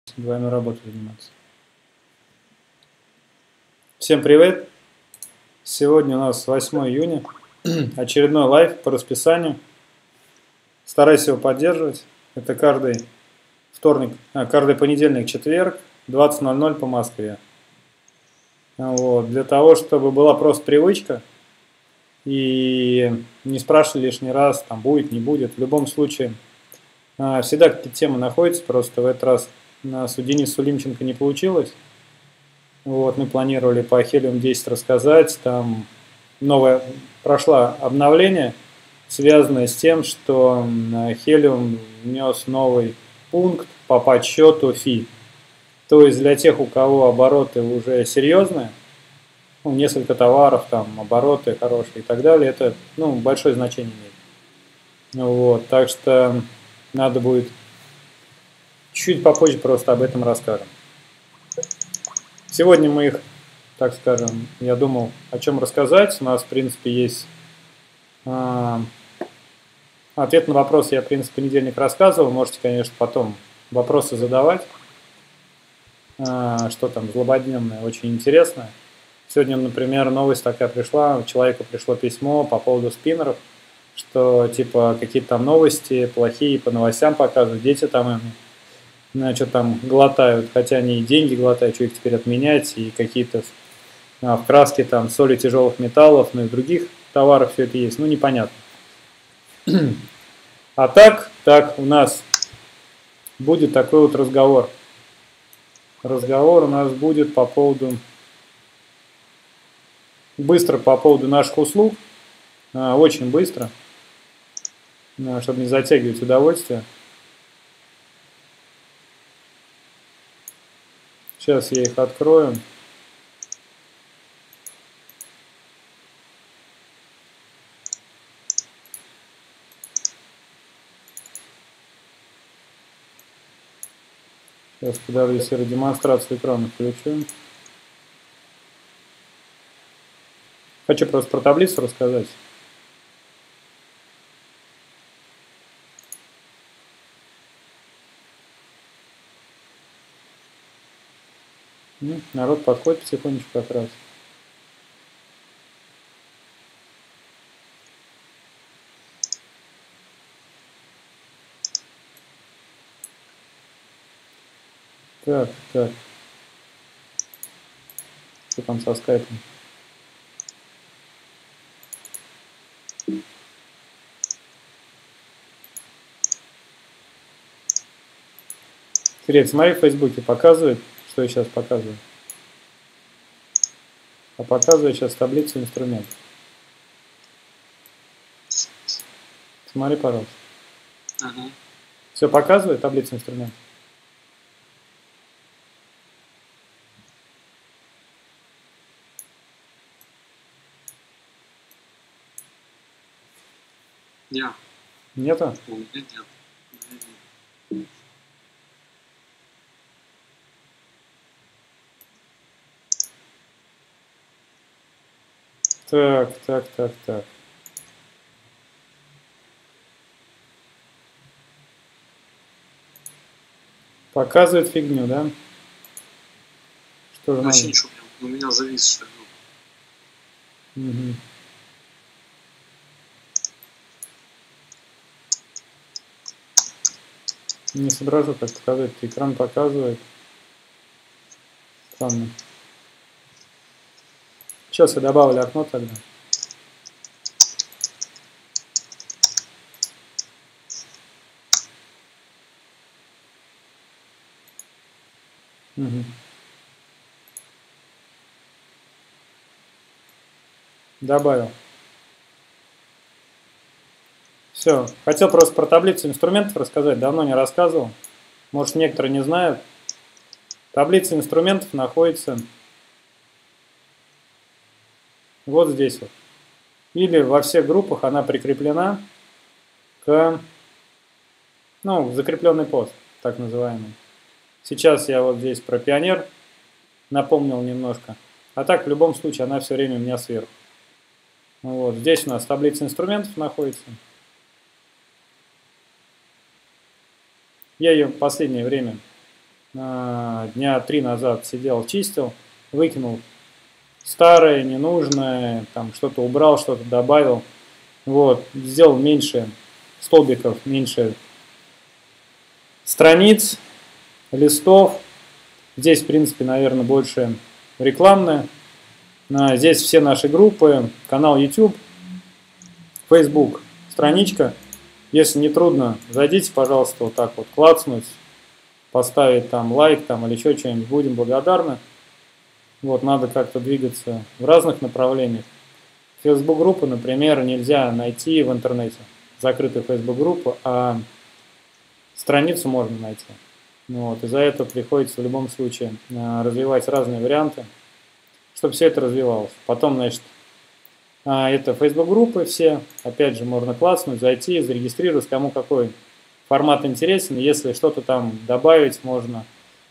Двойной работой заниматься. Всем привет! Сегодня у нас 8 июня. Очередной лайв по расписанию. Стараюсь его поддерживать. Это каждый каждый понедельник, четверг, 20:00 по Москве. Вот. Для того, чтобы была просто привычка и не спрашивали лишний раз, там будет, не будет. В любом случае, всегда какие-то темы находятся, просто в этот раз у нас у Дениса Сулимченко не получилось. Вот, мы планировали по Helium 10 рассказать, там прошло обновление, связанное с тем, что Helium внес новый пункт по подсчету фи. То есть для тех, у кого обороты уже серьезные, несколько товаров, там, обороты хорошие и так далее, это большое значение имеет. Вот, так что надо будет чуть попозже просто об этом расскажем. Сегодня мы их, так скажем, я думал, о чем рассказать. У нас, в принципе, есть ответ на вопрос. Я, в принципе, в понедельник рассказывал. Можете, конечно, потом вопросы задавать. Что там злободневное, очень интересное. Сегодня, например, новость такая пришла. Человеку пришло письмо по поводу спиннеров, что типа какие-то там новости плохие по новостям показывают. Дети там что там глотают, хотя они и деньги глотают, что их теперь отменять, и какие-то вкраски там соли тяжелых металлов, но и других товаров все это есть, непонятно. А так у нас будет такой вот разговор. Разговор у нас будет по поводу, быстро по поводу наших услуг, очень быстро, чтобы не затягивать удовольствие. Сейчас я их открою. Сейчас подожди, демонстрацию экрана включу. Хочу просто про таблицу рассказать. Народ подходит потихонечку как раз. Так. Что там со скайпом? Привет, смотри, в Фейсбуке показывает, что я сейчас показываю. А показываю сейчас таблицу инструментов. Смотри, пожалуйста. Ага. Все показывает таблицу инструментов? Нет. Нету? У меня нет. Так. Показывает фигню, да? Что же вообще ничего, у меня завис, что ли. Угу. Не соображу, как показать. Экран показывает. Странно. Сейчас я добавлю окно тогда. Угу. Добавил. Все. Хотел просто про таблицу инструментов рассказать. Давно не рассказывал. Может, некоторые не знают. Таблица инструментов находится вот здесь вот. Или во всех группах она прикреплена к закрепленный пост, так называемый. Сейчас я вот здесь про Пионер напомнил немножко. А так, в любом случае, она все время у меня сверху. Вот. Здесь у нас таблица инструментов находится. Я ее в последнее время дня 3 назад сидел, чистил, выкинул старое, ненужное, там что-то убрал, что-то добавил. Вот, сделал меньше столбиков, меньше страниц, листов. Здесь, в принципе, наверное, больше рекламное. Здесь все наши группы, канал YouTube, Facebook, страничка. Если не трудно, зайдите, пожалуйста, вот так вот, клацнуть, поставить там лайк там, или еще что-нибудь, будем благодарны. Вот, надо как-то двигаться в разных направлениях. Facebook-группу, например, нельзя найти в интернете, закрытую Facebook-группу, а страницу можно найти. Вот, из-за этого приходится в любом случае развивать разные варианты, чтобы все это развивалось. Потом, значит, это Facebook-группы все, опять же, можно класснуть, зайти, зарегистрироваться, кому какой формат интересен. Если что-то там добавить можно,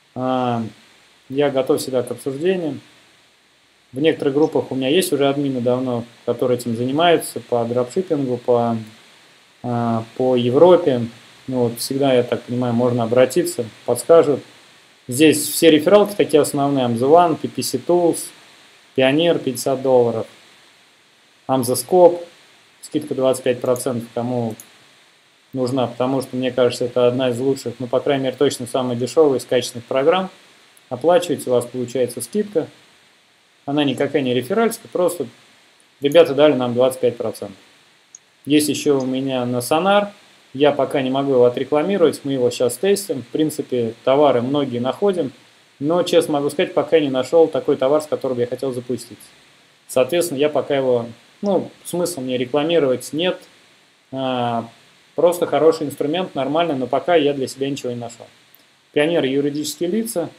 я готов всегда к обсуждениям. В некоторых группах у меня есть уже админы давно, которые этим занимаются, по дропшиппингу, по Европе. Ну, вот всегда, я так понимаю, можно обратиться, подскажут. Здесь все рефералки такие основные: Amazon, PPC Tools, Pioneer $50, Amazoscope, скидка 25%, кому нужна, потому что, мне кажется, это одна из лучших, ну, по крайней мере, точно самая дешевая из качественных программ. Оплачиваете, у вас получается скидка. Она никакая не реферальская, просто ребята дали нам 25%. Есть еще у меня на Sonar. Я пока не могу его отрекламировать, мы его сейчас тестим. В принципе, товары многие находим, но, честно могу сказать, пока не нашел такой товар, с которым я хотел запустить. Соответственно, я пока его, ну, смысла мне рекламировать нет. Просто хороший инструмент, нормальный, но пока я для себя ничего не нашел. Пионер юридические лица.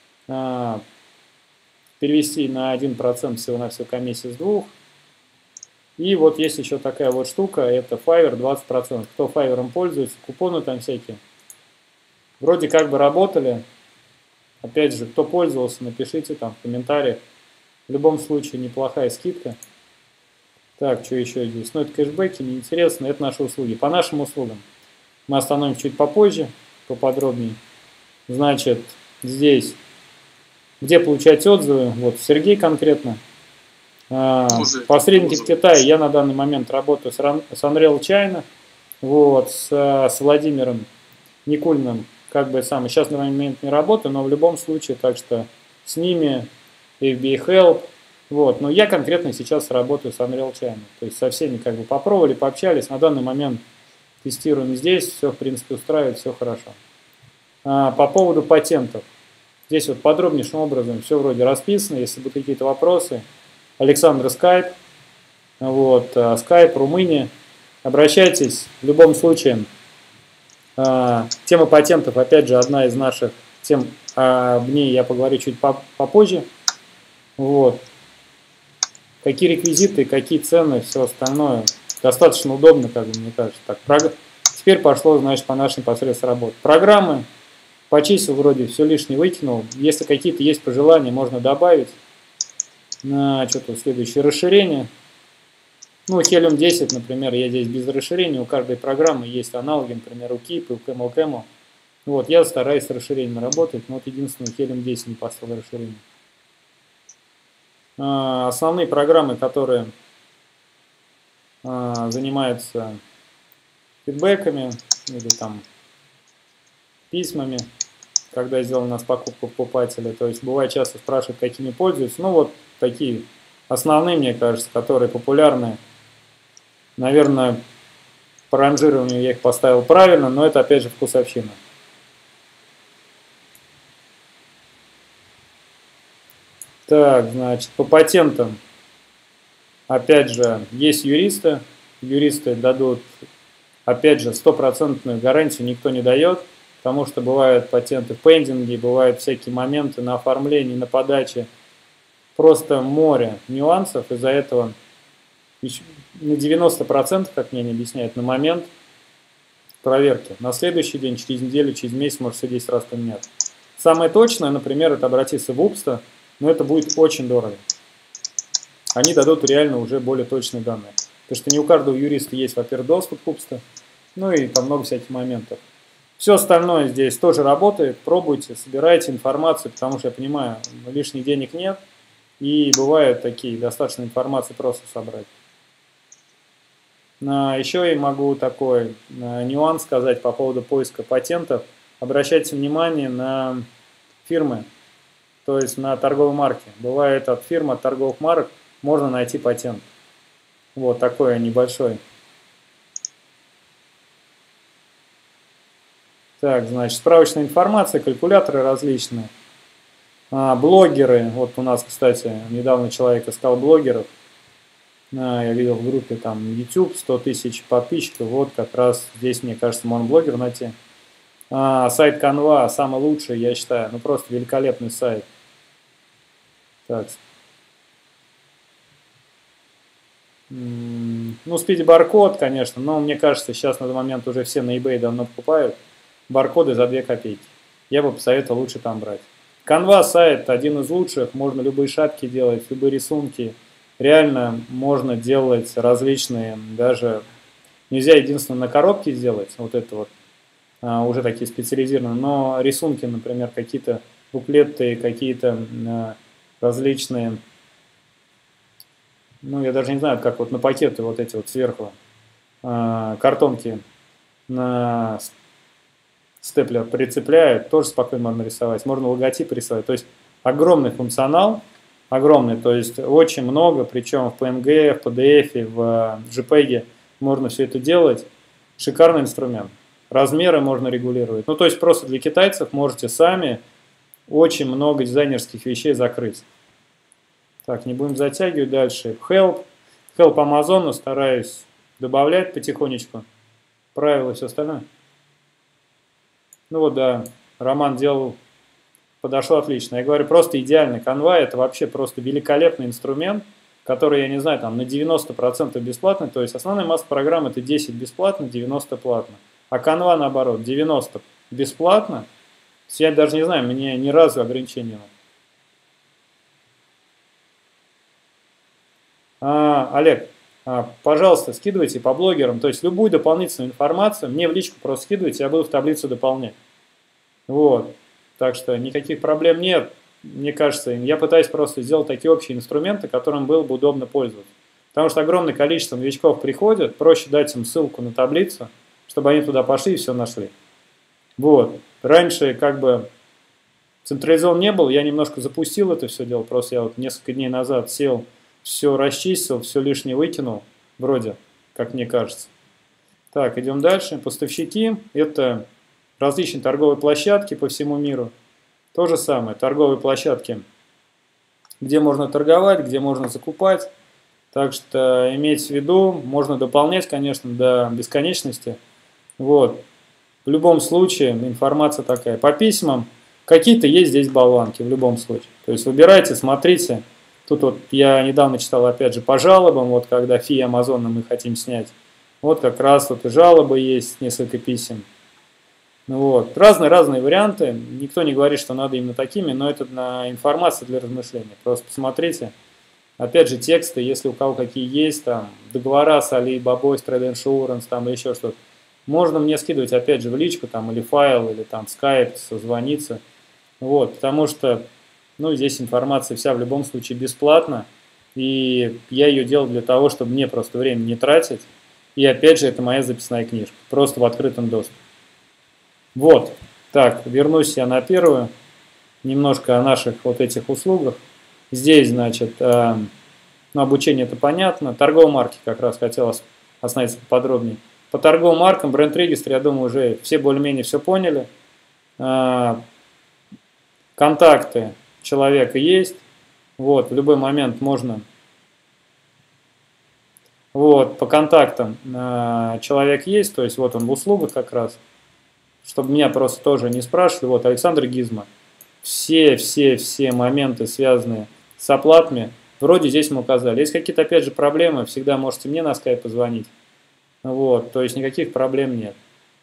Перевести на 1% всего-навсего комиссии с 2%. И вот есть еще такая вот штука, это Fiverr 20%. Кто Fiverr пользуется, купоны там всякие. Вроде как бы работали. Опять же, кто пользовался, напишите там в комментариях. В любом случае неплохая скидка. Так, что еще здесь? Ну, это кэшбэки, неинтересно, это наши услуги. По нашим услугам мы остановимся чуть попозже, поподробнее. Значит, здесь, где получать отзывы, вот Сергей конкретно. Посредники в Китае, я на данный момент работаю с Unreal China, вот, с Владимиром Никулиным, как бы сам, сейчас на данный момент не работаю, но в любом случае, так что с ними, FBA Help, вот, но я конкретно сейчас работаю с Unreal China, то есть со всеми как бы попробовали, пообщались, на данный момент тестируем здесь, все в принципе устраивает, все хорошо. По поводу патентов, здесь вот подробнейшим образом все вроде расписано, если будут какие-то вопросы, Александр Скайп, вот, Скайп, Румыния. Обращайтесь в любом случае. Тема патентов, опять же, одна из наших тем, об ней я поговорю чуть попозже. Вот. Какие реквизиты, какие цены, все остальное. Достаточно удобно, как бы, мне кажется. Так, теперь пошло, значит, по нашей непосредственно работе. Программы, почистил вроде, все лишнее выкинул. Если какие-то есть пожелания, можно добавить. На что-то следующее расширение. Ну, Helium 10, например, я здесь без расширения. У каждой программы есть аналоги, например, у Keep, у CamelCam. Вот, я стараюсь с расширением работать, но вот единственное, Helium 10 не поставил расширение. Основные программы, которые занимаются фидбэками или там письмами, когда сделал у нас покупку покупателя. То есть бывает часто спрашивают, какими пользуются. Ну вот такие основные, мне кажется, которые популярны. Наверное, по ранжированию я их поставил правильно, но это опять же вкусовщина. Так, значит, по патентам, опять же, есть юристы. Юристы дадут, опять же, 100% гарантию никто не дает, потому что бывают патенты в пендинге, бывают всякие моменты на оформлении, на подаче. Просто море нюансов, из-за этого на 90%, как мне не объясняют, на момент проверки. На следующий день, через неделю, через месяц может все 10 раз поменяться. Самое точное, например, это обратиться в УПСТа, но это будет очень дорого. Они дадут реально уже более точные данные. Потому что не у каждого юриста есть, во-первых, доступ к УПСТа, ну и там много всяких моментов. Все остальное здесь тоже работает, пробуйте, собирайте информацию, потому что я понимаю, лишних денег нет, и бывают такие, достаточно информации просто собрать. Еще я могу такой нюанс сказать по поводу поиска патентов. Обращайте внимание на фирмы, то есть на торговые марки. Бывает от фирм, от торговых марок можно найти патент. Вот такой небольшой. Так, значит, справочная информация, калькуляторы различные. Блогеры, вот у нас, кстати, недавно человек искал блогеров. Я видел в группе там YouTube, 100 тысяч подписчиков, вот как раз здесь, мне кажется, можно блогер найти. Сайт Canva самый лучший, я считаю, ну просто великолепный сайт. Так. Ну, спиди-баркод, конечно, но мне кажется, сейчас на данный момент уже все на eBay давно покупают баркоды за 2 копейки. Я бы посоветовал лучше там брать. Canva сайт один из лучших, можно любые шапки делать, любые рисунки. Реально можно делать различные, даже нельзя единственно на коробке сделать, вот это вот, уже такие специализированные, но рисунки, например, какие-то буклеты, какие-то различные, ну я даже не знаю, как вот на пакеты вот эти вот сверху, картонки на степлер прицепляют, тоже спокойно можно рисовать, можно логотип рисовать, то есть огромный функционал. Огромный, то есть очень много, причем в PNG, в PDF, в JPEG можно все это делать. Шикарный инструмент. Размеры можно регулировать. Ну, то есть просто для китайцев можете сами очень много дизайнерских вещей закрыть. Так, не будем затягивать дальше. Help Amazon стараюсь добавлять потихонечку. Правила и все остальное. Ну вот, да, Роман делал... Подошло отлично. Я говорю, просто идеальный. Canva это вообще просто великолепный инструмент, который, я не знаю, там на 90% бесплатный. То есть основная масса программ это 10 бесплатно, 90 платно. А Canva наоборот, 90 бесплатно. Я даже не знаю, мне ни разу ограничения нет. Олег, пожалуйста, скидывайте по блогерам. То есть любую дополнительную информацию мне в личку просто скидывайте, я буду в таблицу дополнять. Вот. Так что никаких проблем нет, мне кажется. Я пытаюсь просто сделать такие общие инструменты, которым было бы удобно пользоваться. Потому что огромное количество новичков приходят, проще дать им ссылку на таблицу, чтобы они туда пошли и все нашли. Вот. Раньше как бы централизован не был, я немножко запустил это все дело, просто я вот несколько дней назад сел, все расчистил, все лишнее выкинул, вроде, как мне кажется. Так, идем дальше. Поставщики – это... различные торговые площадки по всему миру. То же самое, торговые площадки, где можно торговать, где можно закупать. Так что иметь в виду, можно дополнять, конечно, до бесконечности. Вот. В любом случае информация такая. По письмам какие-то есть здесь болванки в любом случае. То есть выбирайте, смотрите. Тут вот я недавно читал опять же по жалобам, вот когда фи Амазона мы хотим снять. Вот как раз вот и жалобы есть, несколько писем. Вот. Разные варианты. Никто не говорит, что надо именно такими, но это на информация для размышления. Просто посмотрите. Опять же, тексты, если у кого какие есть, там, договора с Alibaba, Trade Insurance, там, или еще что-то. Можно мне скидывать, опять же, в личку, там, или файл, или там Skype, созвониться. Вот, потому что, ну, здесь информация вся в любом случае бесплатна. И я ее делал для того, чтобы мне просто время не тратить. И опять же, это моя записная книжка. Просто в открытом доступе. Вот, так, вернусь я на первую, немножко о наших вот этих услугах. Здесь, значит, ну, обучение это понятно, торговые марки как раз хотелось остановиться подробнее. По торговым маркам, бренд-регистр, я думаю, уже все более-менее все поняли. Контакты человека есть, вот, в любой момент можно. Вот, по контактам человек есть, то есть вот он в услугах как раз. Чтобы меня просто тоже не спрашивали, вот Александр Гизма, все моменты, связанные с оплатами, вроде здесь мы указали. Есть какие-то, опять же, проблемы, всегда можете мне на скайп позвонить. Вот, то есть никаких проблем нет.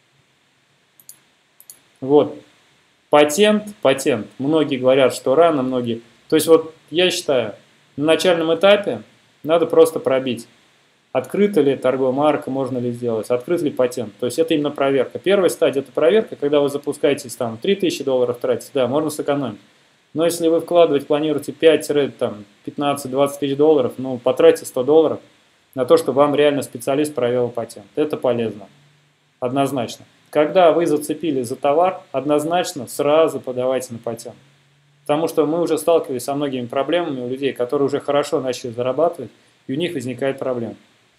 Вот, патент. Многие говорят, что рано, многие. То есть вот я считаю, на начальном этапе надо просто пробить. открыта ли торговая марка, можно ли сделать, открыт ли патент. То есть это именно проверка. Первая стадия – это проверка, когда вы запускаетесь, там, $3000 тратите, да, можно сэкономить. Но если вы вкладывать планируете 5-15-20 тысяч долларов, ну, потратьте $100 на то, чтобы вам реально специалист провел патент. Это полезно. Однозначно. Когда вы зацепились за товар, однозначно сразу подавайте на патент. Потому что мы уже сталкивались со многими проблемами у людей, которые уже хорошо начали зарабатывать, и у них возникает проблема.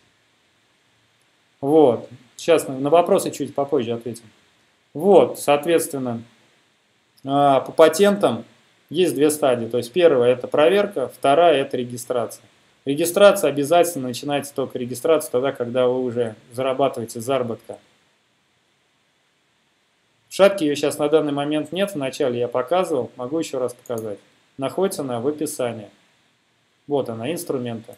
Вот. Сейчас на вопросы чуть попозже ответим. Вот, соответственно, по патентам есть две стадии. То есть первая – это проверка, вторая – это регистрация. Регистрация обязательно начинается только регистрация тогда, когда вы уже зарабатываете заработка. Шапки ее сейчас на данный момент нет, вначале я показывал, могу еще раз показать. Находится она в описании. Вот она, инструменты.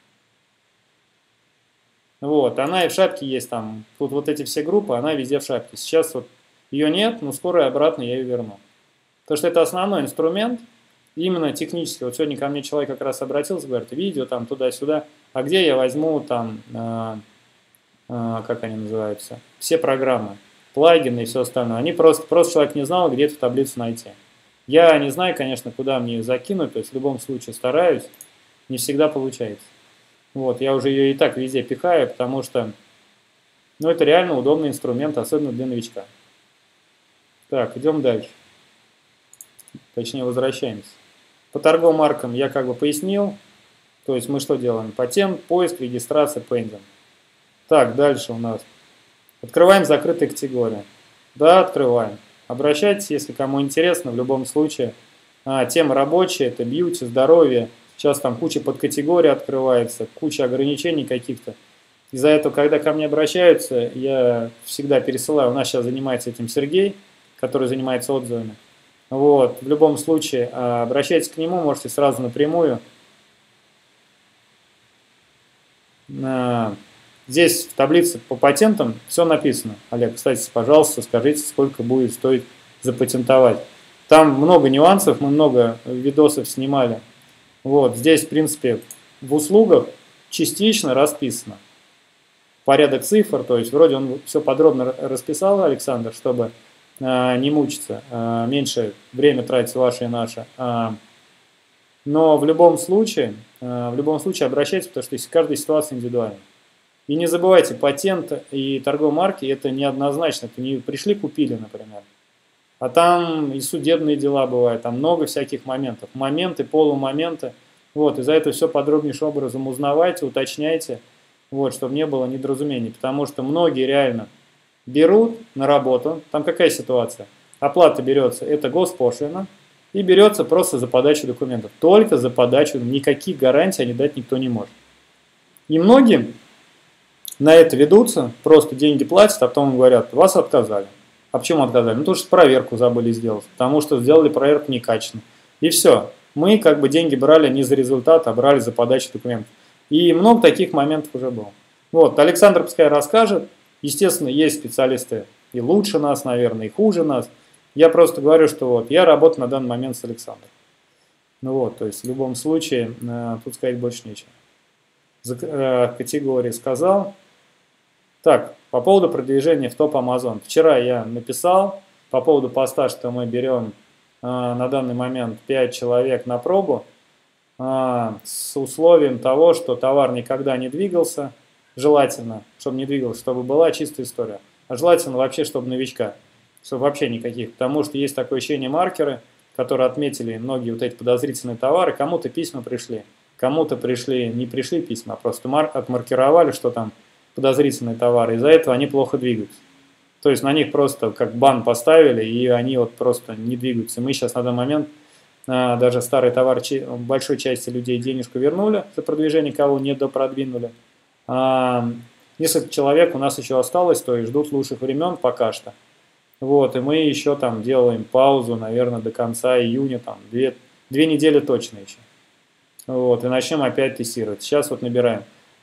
Вот, она и в шапке есть там, тут вот эти все группы, она везде в шапке. Сейчас вот ее нет, но скоро обратно я ее верну. Потому что это основной инструмент, именно технически. Вот сегодня ко мне человек как раз обратился, говорит, видео там туда-сюда, а где я возьму там, как они называются, все программы, плагины и все остальное. Они просто человек не знал, где эту таблицу найти. Я не знаю, конечно, куда мне ее закинуть, то есть в любом случае стараюсь, не всегда получается. Вот, я уже ее и так везде пихаю, потому что, ну, это реально удобный инструмент, особенно для новичка. Так, идем дальше. Точнее, возвращаемся. По торговым маркам я как бы пояснил. То есть мы что делаем? Патент, поиск, регистрация, пендинг. Так, дальше у нас. Открываем закрытые категории. Да, открываем. Обращайтесь, если кому интересно, в любом случае. Тема рабочая, это бьюти, здоровье. Сейчас там куча подкатегорий открывается, куча ограничений каких-то. Из-за этого, когда ко мне обращаются, я всегда пересылаю. У нас сейчас занимается этим Сергей, который занимается отзывами. Вот, в любом случае, обращайтесь к нему, можете сразу напрямую. Здесь в таблице по патентам все написано. Олег, кстати, пожалуйста, скажите, сколько будет стоить запатентовать. Там много нюансов, мы много видосов снимали. Вот, здесь, в принципе, в услугах частично расписано. Порядок цифр, то есть вроде он все подробно расписал, Александр, чтобы не мучиться, меньше время тратить ваше и наше. Но в любом случае обращайтесь, потому что каждая ситуация индивидуальна. И не забывайте, патент и торговые марки это неоднозначно. Это не пришли, купили, например. А там и судебные дела бывают, там много всяких моментов. Моменты, полумоменты. Вот, из-за этого все подробнейшим образом узнавайте, уточняйте, вот, чтобы не было недоразумений. Потому что многие реально берут на работу, там какая ситуация? Оплата берется, это госпошлина, и берется просто за подачу документов. Только за подачу, никаких гарантий они дать никто не может. И многим на это ведутся, просто деньги платят, а потом говорят, вас отказали. А почему отказали? Ну, потому что проверку забыли сделать, потому что сделали проверку некачественно. И все. Мы как бы деньги брали не за результат, а брали за подачу документов. И много таких моментов уже было. Вот, Александр пускай расскажет. Естественно, есть специалисты и лучше нас, наверное, и хуже нас. Я просто говорю, что вот я работаю на данный момент с Александром. Ну вот, то есть в любом случае тут сказать больше нечего. Категории сказал. Так, по поводу продвижения в топ Amazon. Вчера я написал по поводу поста, что мы берем на данный момент 5 человек на пробу с условием того, что товар никогда не двигался. Желательно, чтобы не двигалось, чтобы была чистая история. А желательно вообще, чтобы новичка, чтобы вообще никаких. Потому что есть такое ощущение маркеры, которые отметили многие вот эти подозрительные товары. Кому-то письма пришли, кому-то пришли, не пришли письма, а просто отмаркировали, что там подозрительные товары. Из-за этого они плохо двигаются. То есть на них просто как бан поставили, и они вот просто не двигаются. Мы сейчас на данный момент даже старый товар большой части людей денежку вернули за продвижение, кого не допродвинули. Несколько человек у нас еще осталось, то есть ждут лучших времен пока что. Вот, и мы еще там делаем паузу, наверное, до конца июня, там, две недели точно еще. Вот, и начнем опять тестировать. Сейчас вот набираем.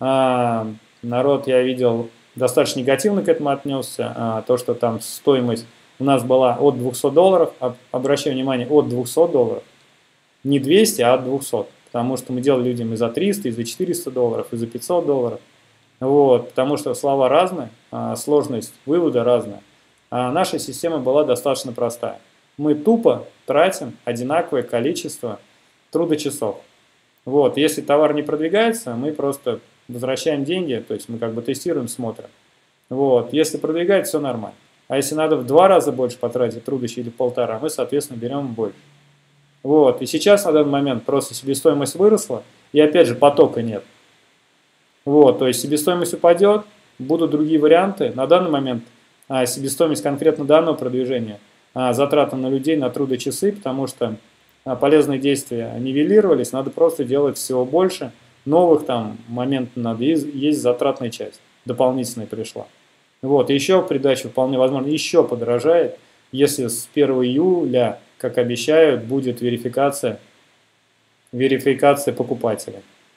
Народ, я видел, достаточно негативно к этому отнесся. То, что там стоимость у нас была от $200, обращаю внимание, от $200, не 200, а от 200. Потому что мы делали людям и за $300, и за $400, и за $500. Вот, потому что слова разные, сложность вывода разная. А наша система была достаточно простая. Мы тупо тратим одинаковое количество трудочасов. Вот, если товар не продвигается, мы просто возвращаем деньги, то есть мы как бы тестируем, смотрим. Вот, если продвигается, все нормально. А если надо в 2 раза больше потратить трудища или в 1,5, мы, соответственно, берем больше. Вот, и сейчас на данный момент просто себестоимость выросла, и опять же потока нет. Вот, то есть себестоимость упадет, будут другие варианты. На данный момент себестоимость конкретно данного продвижения, затраты на людей, на трудочасы, потому что полезные действия нивелировались, надо просто делать всего больше. Новых там моментов надо, есть затратная часть, дополнительная пришла. Вот, и еще в придачу вполне возможно еще подорожает, если с 1 июля, как обещают, будет верификация покупателя.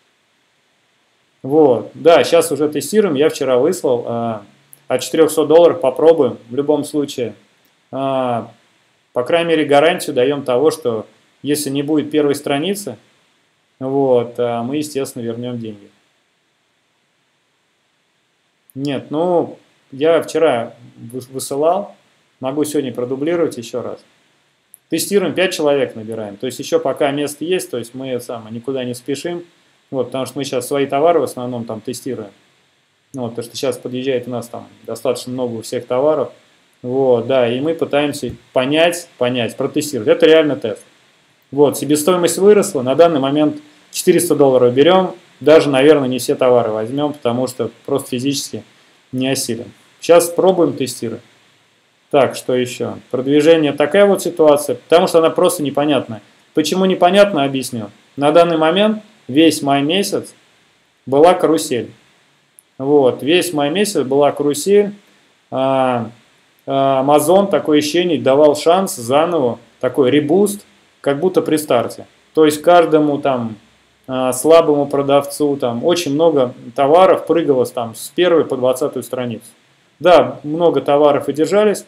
Вот, да, сейчас уже тестируем, я вчера выслал, от $400 попробуем, в любом случае, по крайней мере гарантию даем того, что если не будет первой страницы, вот, мы, естественно, вернем деньги. Нет, ну, я вчера высылал, могу сегодня продублировать еще раз. Тестируем, 5 человек набираем, то есть еще пока место есть, то есть мы никуда не спешим, вот, потому что мы сейчас свои товары в основном там тестируем. Вот, потому что сейчас подъезжает у нас там достаточно много у всех товаров. Вот, да, и мы пытаемся понять, протестировать. Это реально тест. Вот, себестоимость выросла, на данный момент $400 берем, даже, наверное, не все товары возьмем, потому что просто физически не осилим. Сейчас пробуем, тестируем. Так, что еще? Продвижение, такая вот ситуация, потому что она просто непонятная. Почему непонятно, объясню. На данный момент весь май месяц была карусель. Вот, весь май месяц была карусель. Amazon, такое ощущение, давал шанс заново, такой ребуст, как будто при старте. То есть каждому там слабому продавцу там очень много товаров прыгало там с 1 по 20 страницу. Да, много товаров и держались.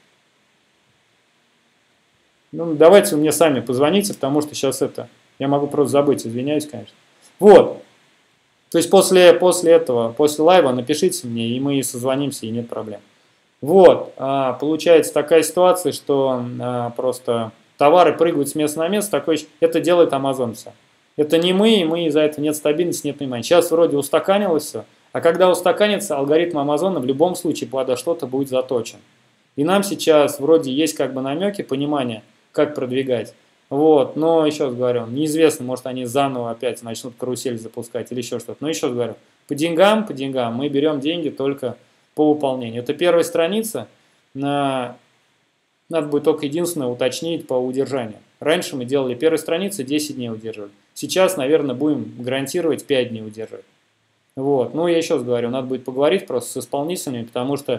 Ну, давайте вы мне сами позвоните, потому что сейчас я могу просто забыть, извиняюсь, конечно. Вот. То есть после этого, после лайва напишите мне, и мы созвонимся, и нет проблем. Вот. Получается такая ситуация, что просто товары прыгают с места на место, это делает Amazon все. Это не мы, и мы из-за этого нет стабильности, нет понимания. Сейчас вроде устаканилось все, а когда устаканится, алгоритм Амазона в любом случае под что-то будет заточен. И нам сейчас вроде есть как бы намеки, понимание, как продвигать. Вот, но еще раз говорю, неизвестно, может они заново опять начнут карусель запускать или еще что-то. Но еще раз говорю, по деньгам мы берем деньги только по выполнению. Это первая страница, надо будет только единственное уточнить по удержанию. Раньше мы делали первой страницы, 10 дней удерживали. Сейчас, наверное, будем гарантировать 5 дней удерживать. Вот. Ну, я еще раз говорю, надо будет поговорить просто с исполнителями, потому что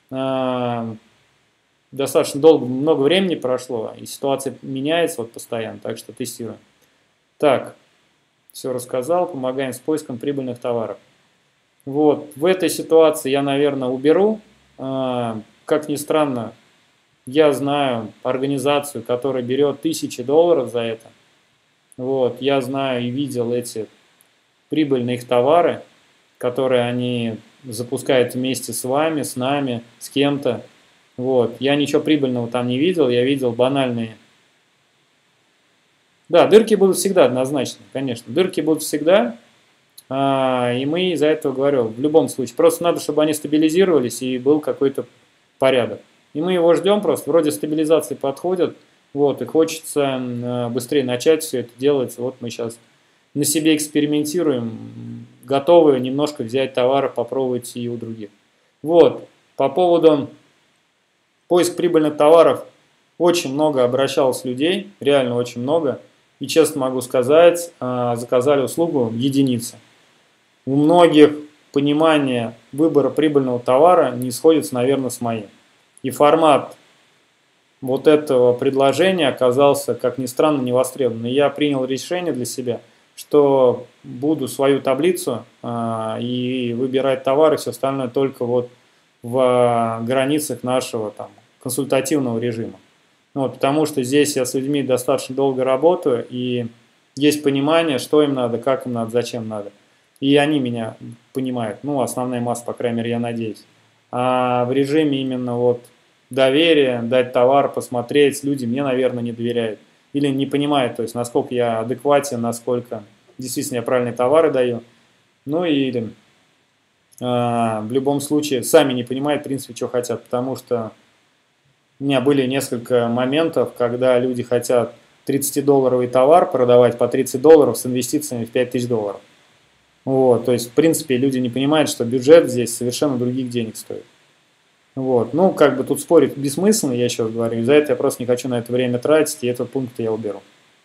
достаточно много времени прошло, и ситуация меняется вот постоянно, так что тестируем. Так, все рассказал, помогаем с поиском прибыльных товаров. Вот, в этой ситуации я, наверное, уберу. Как ни странно, я знаю организацию, которая берет $1000 за это. Вот, я знаю и видел эти прибыльные их товары, которые они запускают вместе с вами, с нами, с кем-то. Вот, я ничего прибыльного там не видел, я видел банальные. Да, дырки будут всегда, однозначно, конечно. Дырки будут всегда, и мы из-за этого, говорю, в любом случае. Просто надо, чтобы они стабилизировались и был какой-то порядок. И мы его ждем просто, вроде стабилизации подходят, вот, и хочется быстрее начать все это делать. Вот мы сейчас на себе экспериментируем, готовы немножко взять товары, попробовать и у других. Вот, по поводу поиск прибыльных товаров, очень много обращалось людей, реально очень много. И честно могу сказать, заказали услугу единицы. У многих понимание выбора прибыльного товара не сходится, наверное, с моим. И формат вот этого предложения оказался, как ни странно, не востребован. И я принял решение для себя, что буду свою таблицу и выбирать товары, все остальное только вот в границах нашего там консультативного режима. Вот, потому что здесь я с людьми достаточно долго работаю, и есть понимание, что им надо, как им надо, зачем надо. И они меня понимают, ну, основная масса, по крайней мере, я надеюсь. А в режиме именно вот доверия, дать товар, посмотреть, люди мне, наверное, не доверяют. Или не понимают, то есть, насколько я адекватен, насколько действительно я правильные товары даю. Ну, или в любом случае сами не понимают, в принципе, что хотят, потому что у меня были несколько моментов, когда люди хотят 30-долларовый товар продавать по $30 с инвестициями в $5000. Вот, то есть, в принципе, люди не понимают, что бюджет здесь совершенно других денег стоит. Вот, ну, как бы тут спорить бессмысленно, я еще раз говорю, из-за этого я просто не хочу на это время тратить, и этот пункт я уберу.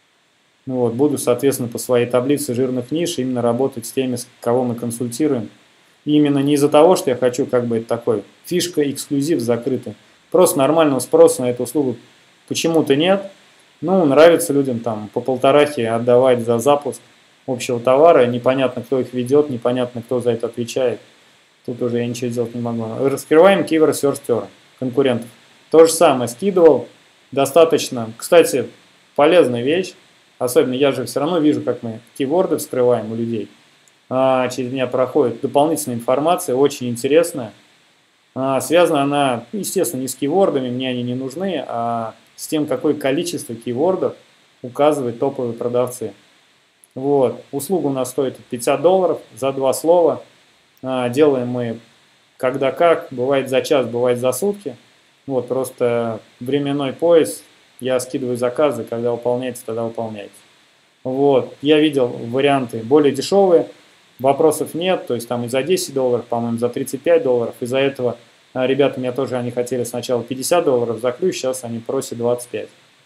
Вот, буду, соответственно, по своей таблице жирных ниш именно работать с теми, кого мы консультируем. И именно не из-за того, что я хочу, как бы, это такой фишка, эксклюзив закрытый. Просто нормального спроса на эту услугу почему-то нет. Ну, нравится людям там по полторахе отдавать за запуск общего товара. Непонятно, кто их ведет, непонятно, кто за это отвечает. Тут уже я ничего сделать не могу. Раскрываем keyword search term конкурентов. То же самое скидывал. Достаточно. Кстати, полезная вещь. Особенно я же все равно вижу, как мы кейворды вскрываем у людей. Через меня проходит дополнительная информация, очень интересная. Связана она, естественно, не с кейвордами, мне они не нужны, а с тем, какое количество кейвордов указывают топовые продавцы. Вот. Услуга у нас стоит $50 за 2 слова. Делаем мы когда как, бывает за час, бывает за сутки. Вот, просто временной пояс, я скидываю заказы, когда выполняется, тогда выполняется. Вот, я видел варианты более дешевые, вопросов нет, то есть там и за $10, по-моему, за $35, из-за этого ребята меня тоже, они хотели сначала $50 за ключ, сейчас они просят 25.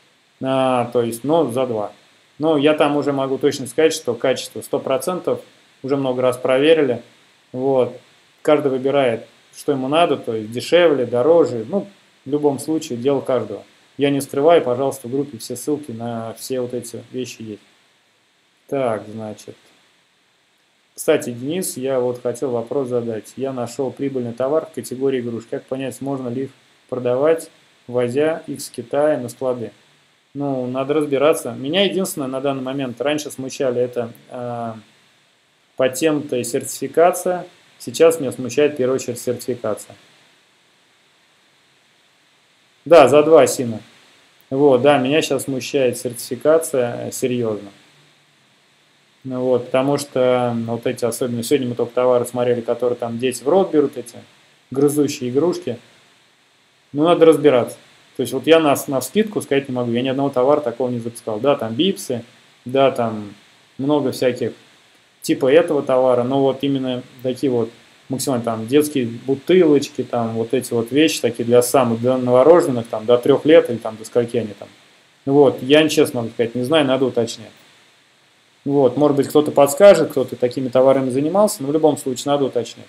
То есть, ну, за 2. Но я там уже могу точно сказать, что качество 100%, уже много раз проверили. Вот. Каждый выбирает, что ему надо, то есть дешевле, дороже. Ну, в любом случае, дело каждого. Я не скрываю, пожалуйста, в группе все ссылки на все вот эти вещи есть. Так, значит. Кстати, Денис, я вот хотел вопрос задать. Я нашел прибыльный товар в категории игрушек. Как понять, можно ли их продавать, возя их с Китая на склады? Ну, надо разбираться. Меня единственное на данный момент раньше смущали это патенты и сертификация. Сейчас меня смущает в первую очередь сертификация. Да, за 2 сина. Вот, да, меня сейчас смущает сертификация серьезно. Ну, вот, потому что вот эти, особенно сегодня мы только товары смотрели, которые там дети в рот берут, эти грызущие игрушки. Ну, надо разбираться. То есть вот я на вскидку сказать не могу, я ни одного товара такого не запускал. Да, там бипсы, да, там много всяких типа этого товара, но вот именно такие вот максимально там детские бутылочки, там вот эти вот вещи такие для самых, для новорожденных, там до 3 лет или там до скольки они там. Вот, я честно могу сказать, не знаю, надо уточнять. Вот, может быть, кто-то подскажет, кто-то такими товарами занимался, но в любом случае надо уточнять.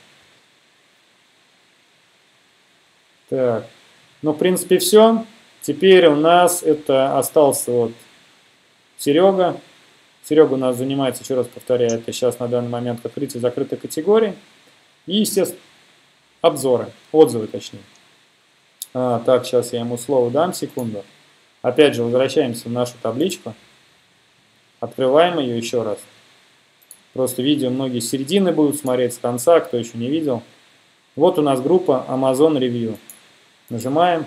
Так, ну, в принципе, все. Теперь у нас это остался вот Серега. Серега у нас занимается, еще раз повторяю, это сейчас на данный момент открытие закрытой категории. И, естественно, обзоры, отзывы точнее. Так, сейчас я ему слово дам, секунду. Опять же, возвращаемся в нашу табличку. Открываем ее еще раз. Просто видео многие с середины будут смотреть, с конца, кто еще не видел. Вот у нас группа Amazon Review. Нажимаем.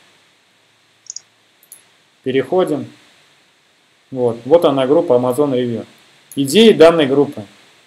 Переходим. Вот она, группа Amazon Review. Идеи данной группы.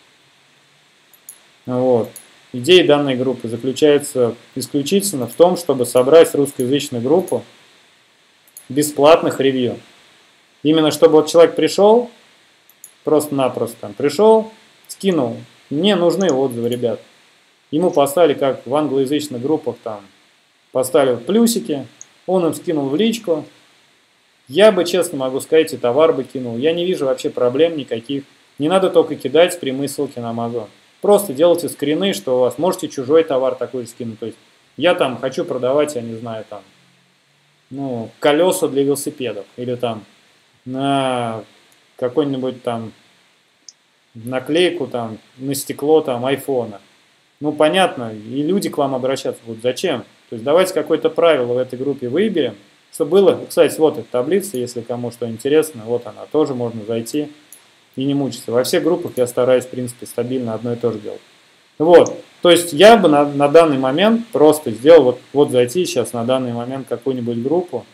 Вот. Идея данной группы заключается исключительно в том, чтобы собрать русскоязычную группу бесплатных ревью. Именно чтобы вот человек пришел, просто-напросто там пришел, скинул. Мне нужны отзывы, ребят. Ему поставили, как в англоязычных группах, там, поставили плюсики, он им скинул в личку. Я бы, честно могу сказать, и товар бы кинул. Я не вижу вообще проблем никаких. Не надо только кидать прямые ссылки на Amazon. Просто делайте скрины, что у вас. Можете чужой товар такой же скинуть. То есть я там хочу продавать, я не знаю, там, ну, колеса для велосипедов. Или там на какой-нибудь там наклейку там на стекло там айфона. Ну, понятно, и люди к вам обращаться будут. Зачем? То есть давайте какое-то правило в этой группе выберем, чтобы было. Кстати, вот эта таблица, если кому что интересно, вот она, тоже можно зайти. и не мучиться. Во всех группах я стараюсь, в принципе, стабильно одно и то же делать. Вот. То есть я бы на данный момент просто сделал, вот зайти сейчас на данный момент какую-нибудь группу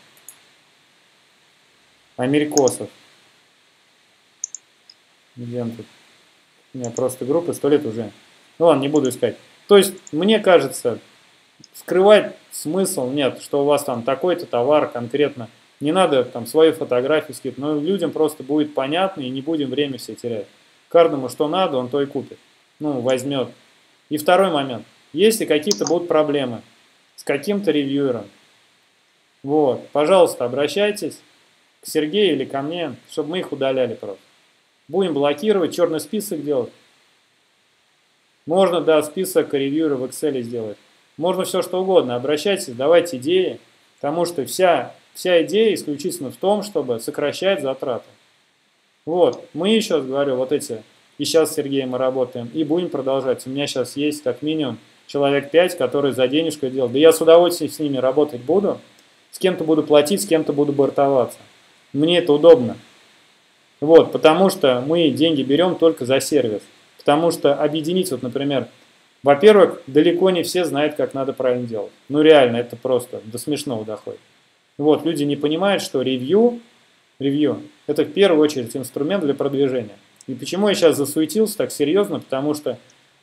америкосов. Где он тут? У меня просто группа 100 лет уже. Ну ладно, не буду искать. То есть, мне кажется, скрывать смысл нет, что у вас там такой-то товар конкретно. Не надо там свою фотографию скидывать, но людям просто будет понятно и не будем время все терять. Каждому что надо, он то и купит. Ну, возьмет. И второй момент. Если какие-то будут проблемы с каким-то ревьюером, вот, пожалуйста, обращайтесь к Сергею или ко мне, чтобы мы их удаляли просто. Будем блокировать, черный список делать. Можно, да, список ревьюеров в Excel сделать. Можно все что угодно. Обращайтесь, давайте идеи, потому что вся идея исключительно в том, чтобы сокращать затраты. Вот, мы еще, говорю, вот эти, и сейчас с Сергеем мы работаем, и будем продолжать. У меня сейчас есть как минимум человек 5, которые за денежку делают. Да я с удовольствием с ними работать буду, с кем-то буду платить, с кем-то буду бортоваться. Мне это удобно. Вот, потому что мы деньги берем только за сервис. Потому что объединить, вот, например, во-первых, далеко не все знают, как надо правильно делать. Ну, реально, это просто до смешного доходит. Вот, люди не понимают, что ревью это в первую очередь инструмент для продвижения. И почему я сейчас засуетился так серьезно? Потому что,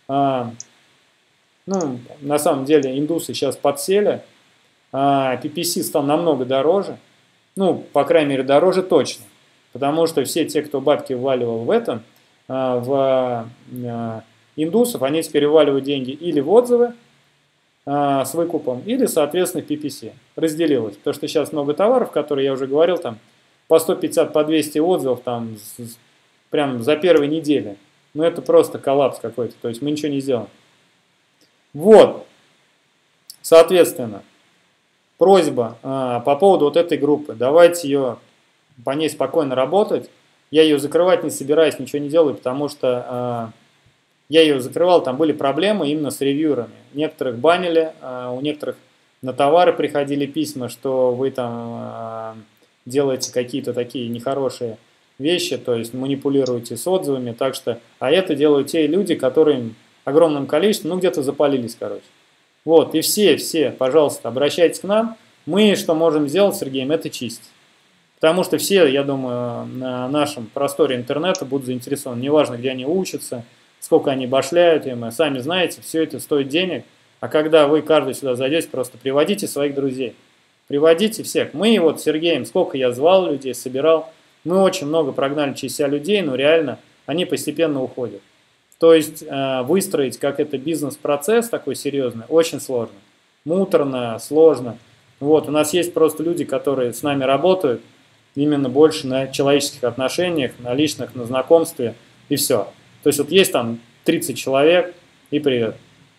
ну, на самом деле, индусы сейчас подсели, PPC стал намного дороже. Ну, по крайней мере, дороже точно. Потому что все те, кто бабки вваливал в это, в индусов, они теперь вваливают деньги или в отзывы с выкупом, или, соответственно, в PPC. Разделилось. Потому что сейчас много товаров, которые я уже говорил, там по 150, по 200 отзывов там прям за первой неделе. Ну, это просто коллапс какой-то. То есть мы ничего не сделаем. Вот. Соответственно, просьба по поводу вот этой группы. Давайте ее по ней спокойно работать. Я ее закрывать не собираюсь, ничего не делаю, потому что я ее закрывал, там были проблемы именно с ревьюерами. Некоторых банили, у некоторых на товары приходили письма, что вы там делаете какие-то такие нехорошие вещи, то есть манипулируете с отзывами, так что, а это делают те люди, которые огромным количеством, ну где-то запалились, короче. Вот, и все, пожалуйста, обращайтесь к нам. Мы что можем сделать, Сергеем, это чистить. Потому что все, я думаю, на нашем просторе интернета будут заинтересованы. Неважно, где они учатся, сколько они башляют, и сами знаете, все это стоит денег. А когда вы каждый сюда зайдете, просто приводите своих друзей. Приводите всех. Мы вот с Сергеем, сколько я звал людей, собирал, мы очень много прогнали через себя людей, но реально они постепенно уходят. То есть выстроить как это бизнес-процесс такой серьезный очень сложно. Муторно, сложно. Вот, у нас есть просто люди, которые с нами работают, именно больше на человеческих отношениях, на личных, на знакомстве и все. То есть вот есть там 30 человек и привет.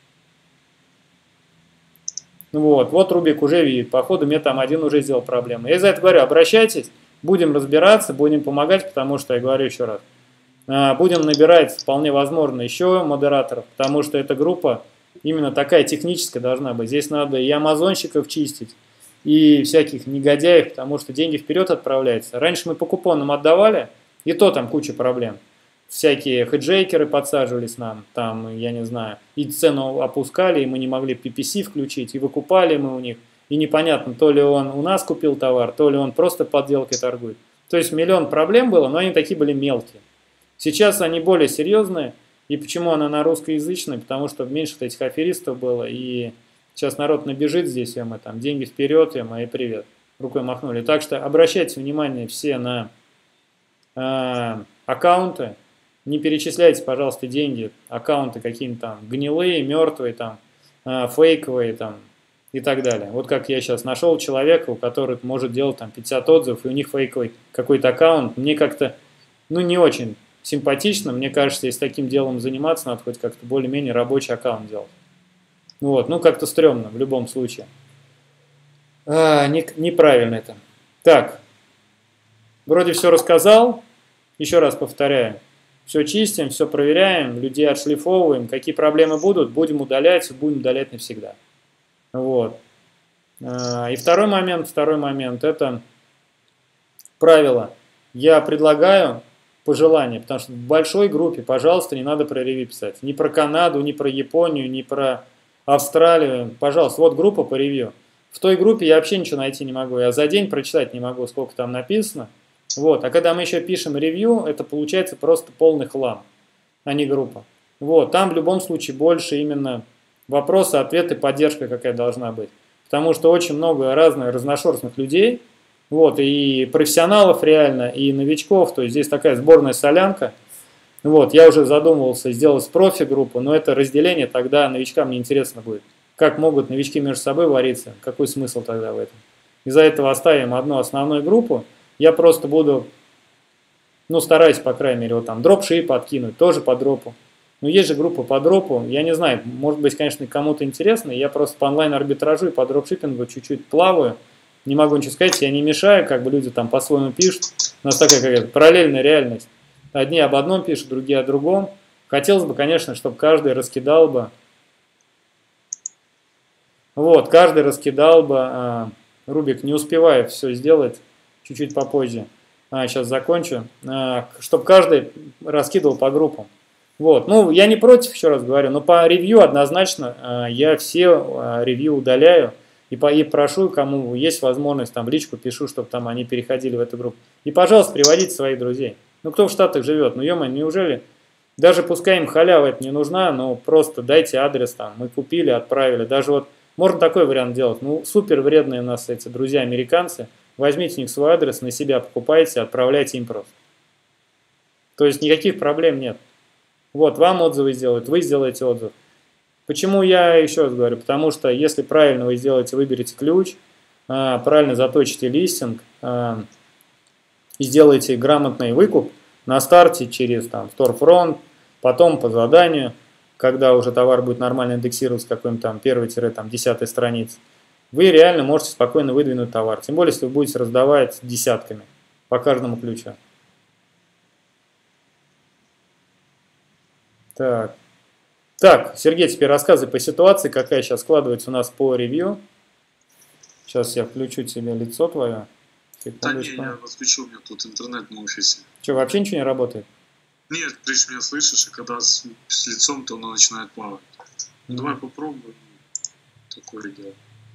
Вот Рубик уже видит, походу мне там один уже сделал проблему. Я за это говорю, обращайтесь, будем разбираться, будем помогать, потому что, я говорю еще раз, будем набирать вполне возможно еще модераторов, потому что эта группа именно такая техническая должна быть. Здесь надо и амазонщиков чистить, и всяких негодяев, потому что деньги вперед отправляются. Раньше мы по купонам отдавали, и то там куча проблем. Всякие хеджейкеры подсаживались нам, там, я не знаю, и цену опускали, и мы не могли PPC включить, и выкупали мы у них. И непонятно, то ли он у нас купил товар, то ли он просто подделкой торгует. То есть миллион проблем было, но они такие были мелкие. Сейчас они более серьезные. И почему она на русскоязычной? Потому что меньше этих аферистов было, и сейчас народ набежит здесь, и мы там деньги вперед, и мы и привет. Рукой махнули. Так что обращайте внимание все на аккаунты. Не перечисляйте, пожалуйста, деньги, аккаунты какие-то там гнилые, мертвые, там, фейковые там, и так далее. Вот как я сейчас нашел человека, у которого может делать там 50 отзывов, и у них фейковый какой-то аккаунт. Мне как-то, ну, не очень симпатично. Мне кажется, если таким делом заниматься, надо хоть как-то более-менее рабочий аккаунт делать. Вот, ну, как-то стрёмно в любом случае. Неправильно это. Так, вроде все рассказал. Еще раз повторяю. Все чистим, все проверяем, людей отшлифовываем. Какие проблемы будут, будем удалять навсегда. Вот. И второй момент, это правило. Я предлагаю пожелание, потому что в большой группе, пожалуйста, не надо про ревью писать. Ни про Канаду, ни про Японию, ни про Австралию. Пожалуйста, вот группа по ревью. В той группе я вообще ничего найти не могу. Я за день прочитать не могу, сколько там написано. Вот. А когда мы еще пишем ревью, это получается просто полный хлам, а не группа. Вот. Там в любом случае больше именно вопросы, ответы, поддержка какая должна быть. Потому что очень много разных разношерстных людей, вот, и профессионалов реально, и новичков, то есть здесь такая сборная солянка. Вот, я уже задумывался сделать профи-группу, но это разделение тогда новичкам неинтересно будет. Как могут новички между собой вариться, какой смысл тогда в этом? Из-за этого оставим одну основную группу, я просто буду, ну, стараюсь, по крайней мере, вот там дропшип подкинуть, тоже по дропу. Но есть же группа по дропу, я не знаю, может быть, конечно, кому-то интересно, я просто по онлайн-арбитражу и по дропшиппингу чуть-чуть плаваю. Не могу ничего сказать, я не мешаю, как бы люди там по-своему пишут. У нас такая какая-то параллельная реальность. Одни об одном пишут, другие о другом. Хотелось бы, конечно, чтобы каждый раскидал бы. Вот, каждый раскидал бы. Рубик, не успеваю все сделать, чуть-чуть попозже. Сейчас закончу. Чтобы каждый раскидывал по группам. Вот, ну, я не против, еще раз говорю, но по ревью однозначно я все ревью удаляю. И прошу, кому есть возможность, там в личку пишу, чтобы там они переходили в эту группу. И, пожалуйста, приводите своих друзей. Ну, кто в Штатах живет? Ну, ё-моё, неужели? Даже пускай им халява это не нужна, но просто дайте адрес там. Мы купили, отправили. Даже вот можно такой вариант делать. Ну, супер вредные у нас эти друзья-американцы. Возьмите у них свой адрес, на себя покупайте, отправляйте им просто. То есть никаких проблем нет. Вот, вам отзывы сделают, вы сделаете отзыв. Почему я еще раз говорю? Потому что если правильно вы сделаете, выберете ключ, правильно заточите листинг и сделаете грамотный выкуп на старте через там Storefront, потом по заданию, когда уже товар будет нормально индексироваться какой-нибудь там 1-10 страниц, вы реально можете спокойно выдвинуть товар. Тем более, если вы будете раздавать десятками по каждому ключу. Так, Сергей, теперь рассказывай по ситуации, какая сейчас складывается у нас по ревью. Сейчас я включу тебе лицо твое. Да не, я отключил, у меня тут интернет на офисе. Что, вообще ничего не работает? Нет, ты же меня слышишь, и когда с лицом, то оно начинает плавать. Давай попробуем. Такое дело.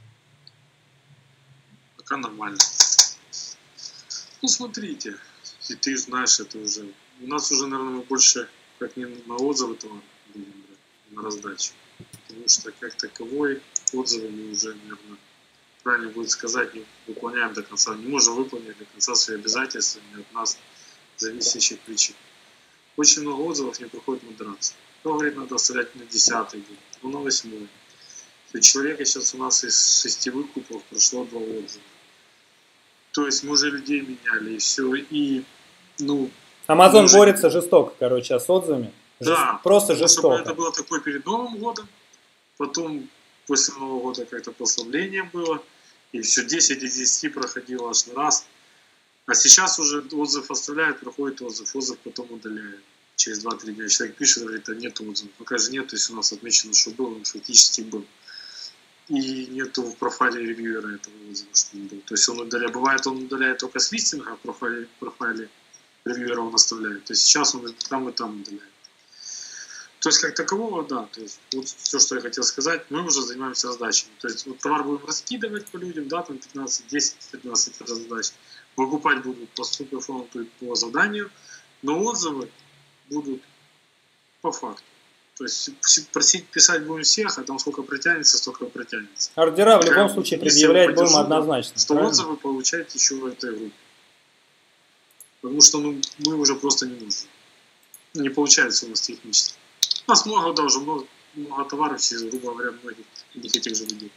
Пока нормально. Ну, смотрите. И ты знаешь, это уже... У нас уже, наверное, мы больше как не на отзывы этого будем брать, на раздачу. Потому что как таковой отзывы мы уже, наверное, правильно будет сказать, не выполняем до конца. Не можем выполнить до конца свои обязательства не от нас зависящих причин. Очень много отзывов не проходит модерация. Кто говорит, надо оставлять на 10-й день, ну на 8-й. То есть человека сейчас у нас из 6 выкупов прошло 2 отзыва. То есть мы уже людей меняли, и все. И, ну... Amazon борется жестоко, короче, с отзывами. Да, просто жестоко. Это было такое перед Новым годом, потом после Нового года как-то послабление было, и все 10 из 10 проходило аж на раз. А сейчас уже отзыв оставляют, проходит отзыв потом удаляют. Через 2-3 дня человек пишет, говорит, а нет отзыва. Пока же нет, то есть у нас отмечено, что был, он фактически был. И нету в профайле ревьюера этого отзыва, что он был. То есть он удаляет, бывает он удаляет только с листинга, а в профайле ревьюера он оставляет. То есть сейчас он и там удаляет. То есть как такового, да, то есть вот все, что я хотел сказать, мы уже занимаемся раздачами. То есть вот товар будем раскидывать по людям, да, там 10-15 раздач. Выкупать будут по суперфронту и по заданию, но отзывы будут по факту. То есть просить писать будем всех, а там сколько протянется, столько протянется. Ордера в любом случае предъявлять будем однозначно. 100 отзывы получать еще в этой группе. Потому что мы уже просто не нужны. Не получается у нас технически. У нас много, да, уже много товаров через, грубо говоря, многих этих же людей.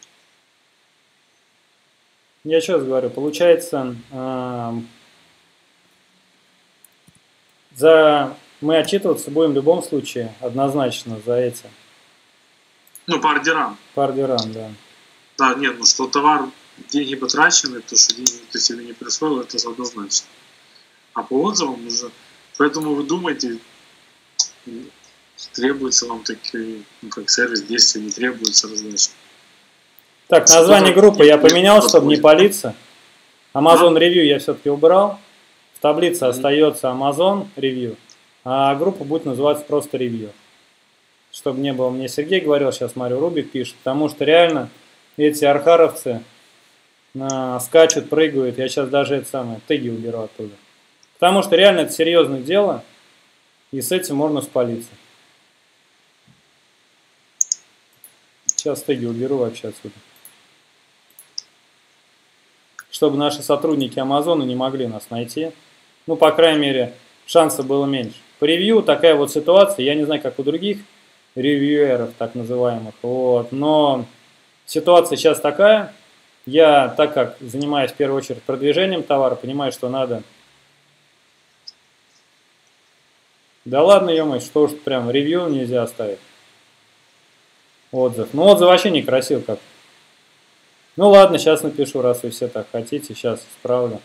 Я еще раз говорю, получается, мы отчитываться будем в любом случае однозначно за эти. Ну, по ордерам. По ордерам, да. Да, нет, ну что товар, деньги потрачены, то, что деньги ты себе не присвоил, это однозначно. А по отзывам уже, поэтому вы думаете, требуется вам такие, ну, как сервис действия, не требуется раздача. Так, название группы я поменял, чтобы не палиться. Amazon Review я все-таки убрал. таблице остается Amazon Review, а группа будет называться просто Review. Чтобы не было, мне Сергей говорил, сейчас Марио Рубик пишет, потому что реально эти архаровцы скачут, прыгают, я сейчас даже это самое, теги уберу оттуда. Потому что реально это серьезное дело, и с этим можно спалиться. Сейчас теги уберу вообще отсюда. Чтобы наши сотрудники Амазона не могли нас найти. Ну, по крайней мере, шансов было меньше. По ревью такая вот ситуация, я не знаю, как у других ревьюеров, так называемых, вот, но ситуация сейчас такая. Я, так как занимаюсь в первую очередь продвижением товара, понимаю, что надо... Да ладно, ё-моё, что уж прям ревью нельзя оставить. Отзыв. Ну, отзыв вообще некрасив как. Ну ладно, сейчас напишу, раз вы все так хотите, сейчас исправлю.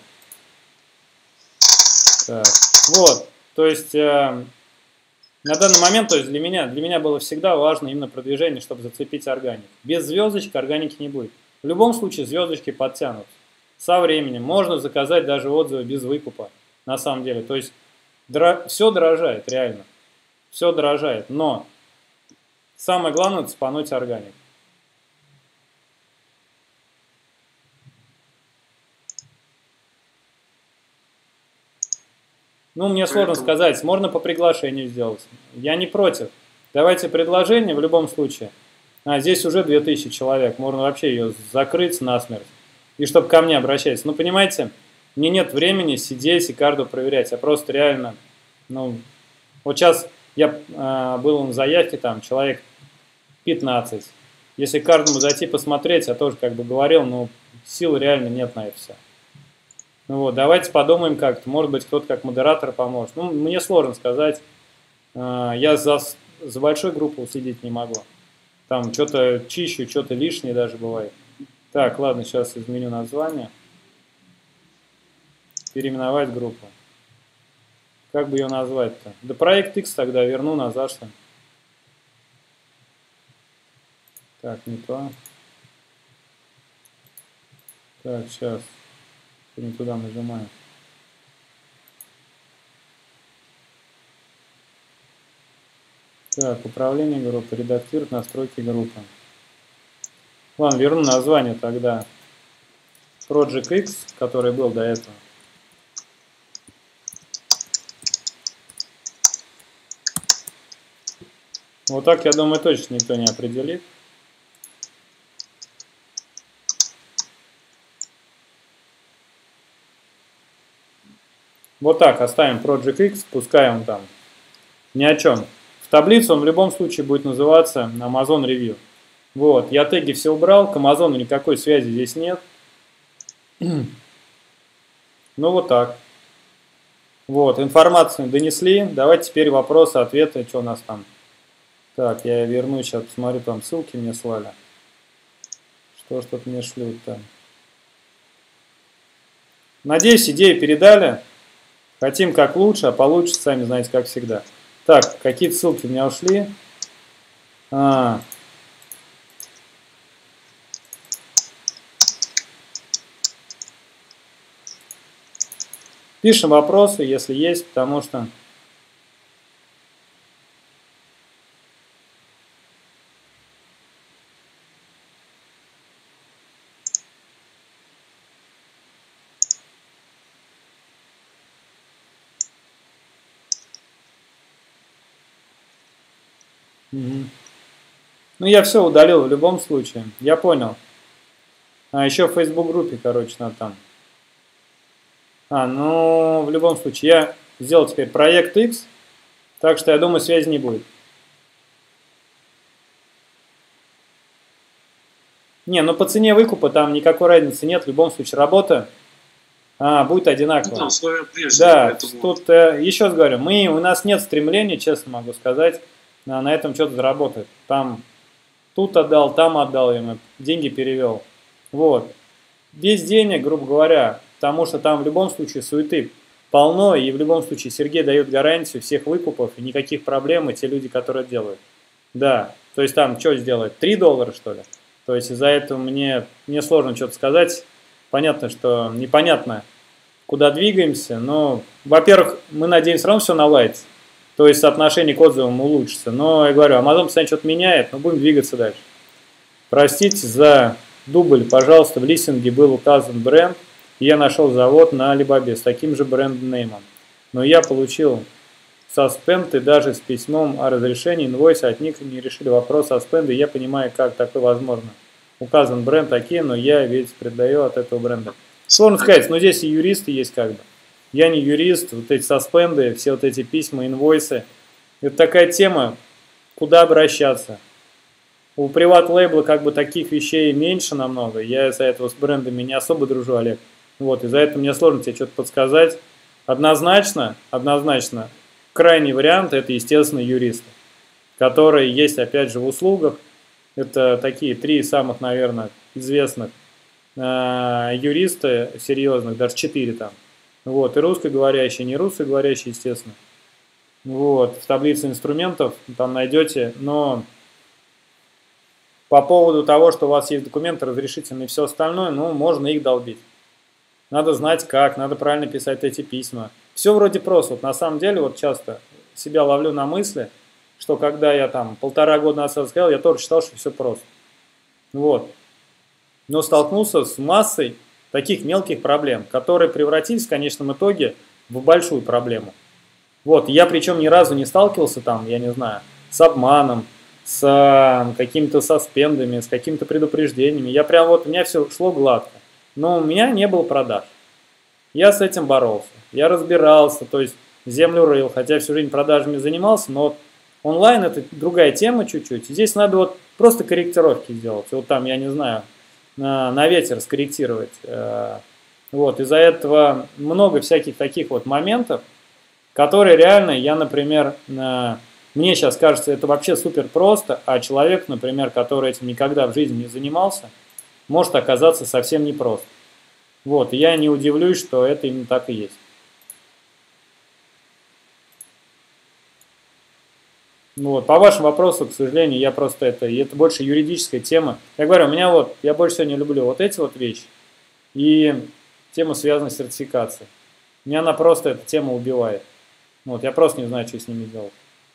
Так, вот, то есть на данный момент, то есть для меня было всегда важно именно продвижение, чтобы зацепить органик. Без звездочки органики не будет. В любом случае звездочки подтянутся. Со временем можно заказать даже отзывы без выкупа, на самом деле. То есть все дорожает, реально. Все дорожает, но самое главное цепануть органик. Ну, мне сложно сказать, можно по приглашению сделать. Я не против. Давайте предложение в любом случае. А здесь уже 2000 человек, можно вообще ее закрыть насмерть. И чтобы ко мне обращаться. Ну, понимаете, мне нет времени сидеть и каждого проверять. Я просто реально, ну, вот сейчас я был на заявке, там, человек 15. Если каждому зайти посмотреть, я тоже как бы говорил, но сил реально нет на это все. Ну вот, давайте подумаем как-то. Может быть, кто-то как модератор поможет. Ну, мне сложно сказать. Я за большой группой следить не могу. Там что-то чищу, что-то лишнее даже бывает. Так, ладно, сейчас изменю название. Переименовать группу. Как бы ее назвать-то? Да проект X тогда верну назад, что ли. Так, не то. Так, сейчас. Не туда нажимаю. Так, управление группы, редактировать настройки группы. Ладно, верну название тогда. Project X, который был до этого. Вот так, я думаю, точно никто не определит. Вот так оставим Project X, пускай он там ни о чем. В таблицу он в любом случае будет называться Amazon Review. Вот, я теги все убрал, к Amazon никакой связи здесь нет. Ну вот так. Вот, информацию донесли. Давайте теперь вопросы, ответы, что у нас там. Так, я вернусь, сейчас посмотрю, там ссылки мне слали. Что тут мне шлют там. Надеюсь, идею передали. Хотим как лучше, а получится, сами знаете, как всегда. Так, какие-то ссылки у меня ушли. Пишем вопросы, если есть, потому что... Ну, я все удалил в любом случае. Я понял. А еще в Facebook группе, короче, надо там. Ну, в любом случае, я сделал теперь проект X, так что, я думаю, связи не будет. Не, ну по цене выкупа там никакой разницы нет. В любом случае, работа будет одинаковая. Ну, да, тут еще раз говорю, у нас нет стремления, честно могу сказать, на этом что-то заработать. Там тут отдал, там отдал, ему деньги перевел. Вот. Без денег, грубо говоря, потому что там в любом случае суеты полно, и в любом случае Сергей дает гарантию всех выкупов, и никаких проблем, и те люди, которые делают. Да, то есть там что сделать, $3, что ли? То есть из-за этого мне сложно что-то сказать. Понятно, что непонятно, куда двигаемся. Но, во-первых, мы надеемся, все равно все наладится. То есть соотношение к отзывам улучшится. Но, я говорю, Amazon постоянно что-то меняет, но будем двигаться дальше. Простите за дубль, пожалуйста, в листинге был указан бренд, и я нашел завод на Alibaba с таким же бренд-неймом. Но я получил суспенд и даже с письмом о разрешении инвойса от них не решили вопрос суспенда. Я понимаю, как такое возможно. Указан бренд такие, но я ведь предаю от этого бренда. Сложно сказать, но здесь и юристы есть как бы. Я не юрист, вот эти суспенды, все вот эти письма, инвойсы. Это такая тема, куда обращаться. У приват-лейбла как бы таких вещей меньше намного. Я из-за этого с брендами не особо дружу, Олег. Вот, из-за этого мне сложно тебе что-то подсказать. Однозначно, крайний вариант это, естественно, юристы, которые есть, опять же, в услугах. Это такие 3 самых, наверное, известных юриста серьезных, даже 4 там. Вот, и русскоговорящие, не русскоговорящие, естественно. Вот, в таблице инструментов там найдете, но по поводу того, что у вас есть документы разрешительные и все остальное, ну, можно их долбить. Надо знать как, надо правильно писать эти письма. Все вроде просто. Вот на самом деле, вот часто себя ловлю на мысли, что когда я там 1,5 года назад сказал, я тоже считал, что все просто. Вот. Но столкнулся с массой таких мелких проблем, которые превратились в конечном итоге в большую проблему. Вот. Я причем ни разу не сталкивался там, я не знаю, с обманом, с какими-то суспендами, с какими-то предупреждениями. Я прям вот, у меня все шло гладко. Но у меня не было продаж. Я с этим боролся. Я разбирался, то есть землю рыл, хотя всю жизнь продажами занимался, но онлайн это другая тема чуть-чуть. Здесь надо вот просто корректировки сделать. Вот там, я не знаю, на ветер скорректировать. Вот, из-за этого много всяких таких вот моментов, которые реально, я, например, мне сейчас кажется, это вообще супер просто, а человек, например, который этим никогда в жизни не занимался, может оказаться совсем непрост. Вот, и я не удивлюсь, что это именно так и есть. Вот, по вашему вопросу, к сожалению, я просто это больше юридическая тема. Я говорю, у меня вот, я больше всего не люблю вот эти вот вещи и тему, связанную с сертификацией. Меня она просто, эта тема убивает. Вот, я просто не знаю, что с ними делать.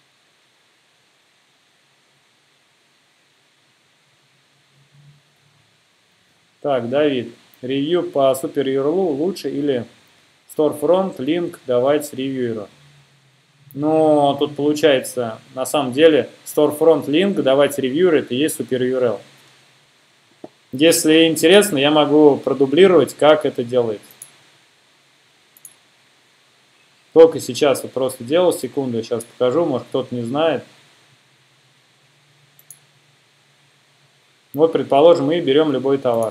Так, Давид, ревью по Super URL лучше или Storefront, линк давать ревьюеру? Но тут получается, на самом деле, Storefront линк давать ревьюеру, это и есть Super URL. Если интересно, я могу продублировать, как это делается. Только сейчас вот просто делал, секунду, я сейчас покажу, может кто-то не знает. Вот, предположим, мы берем любой товар.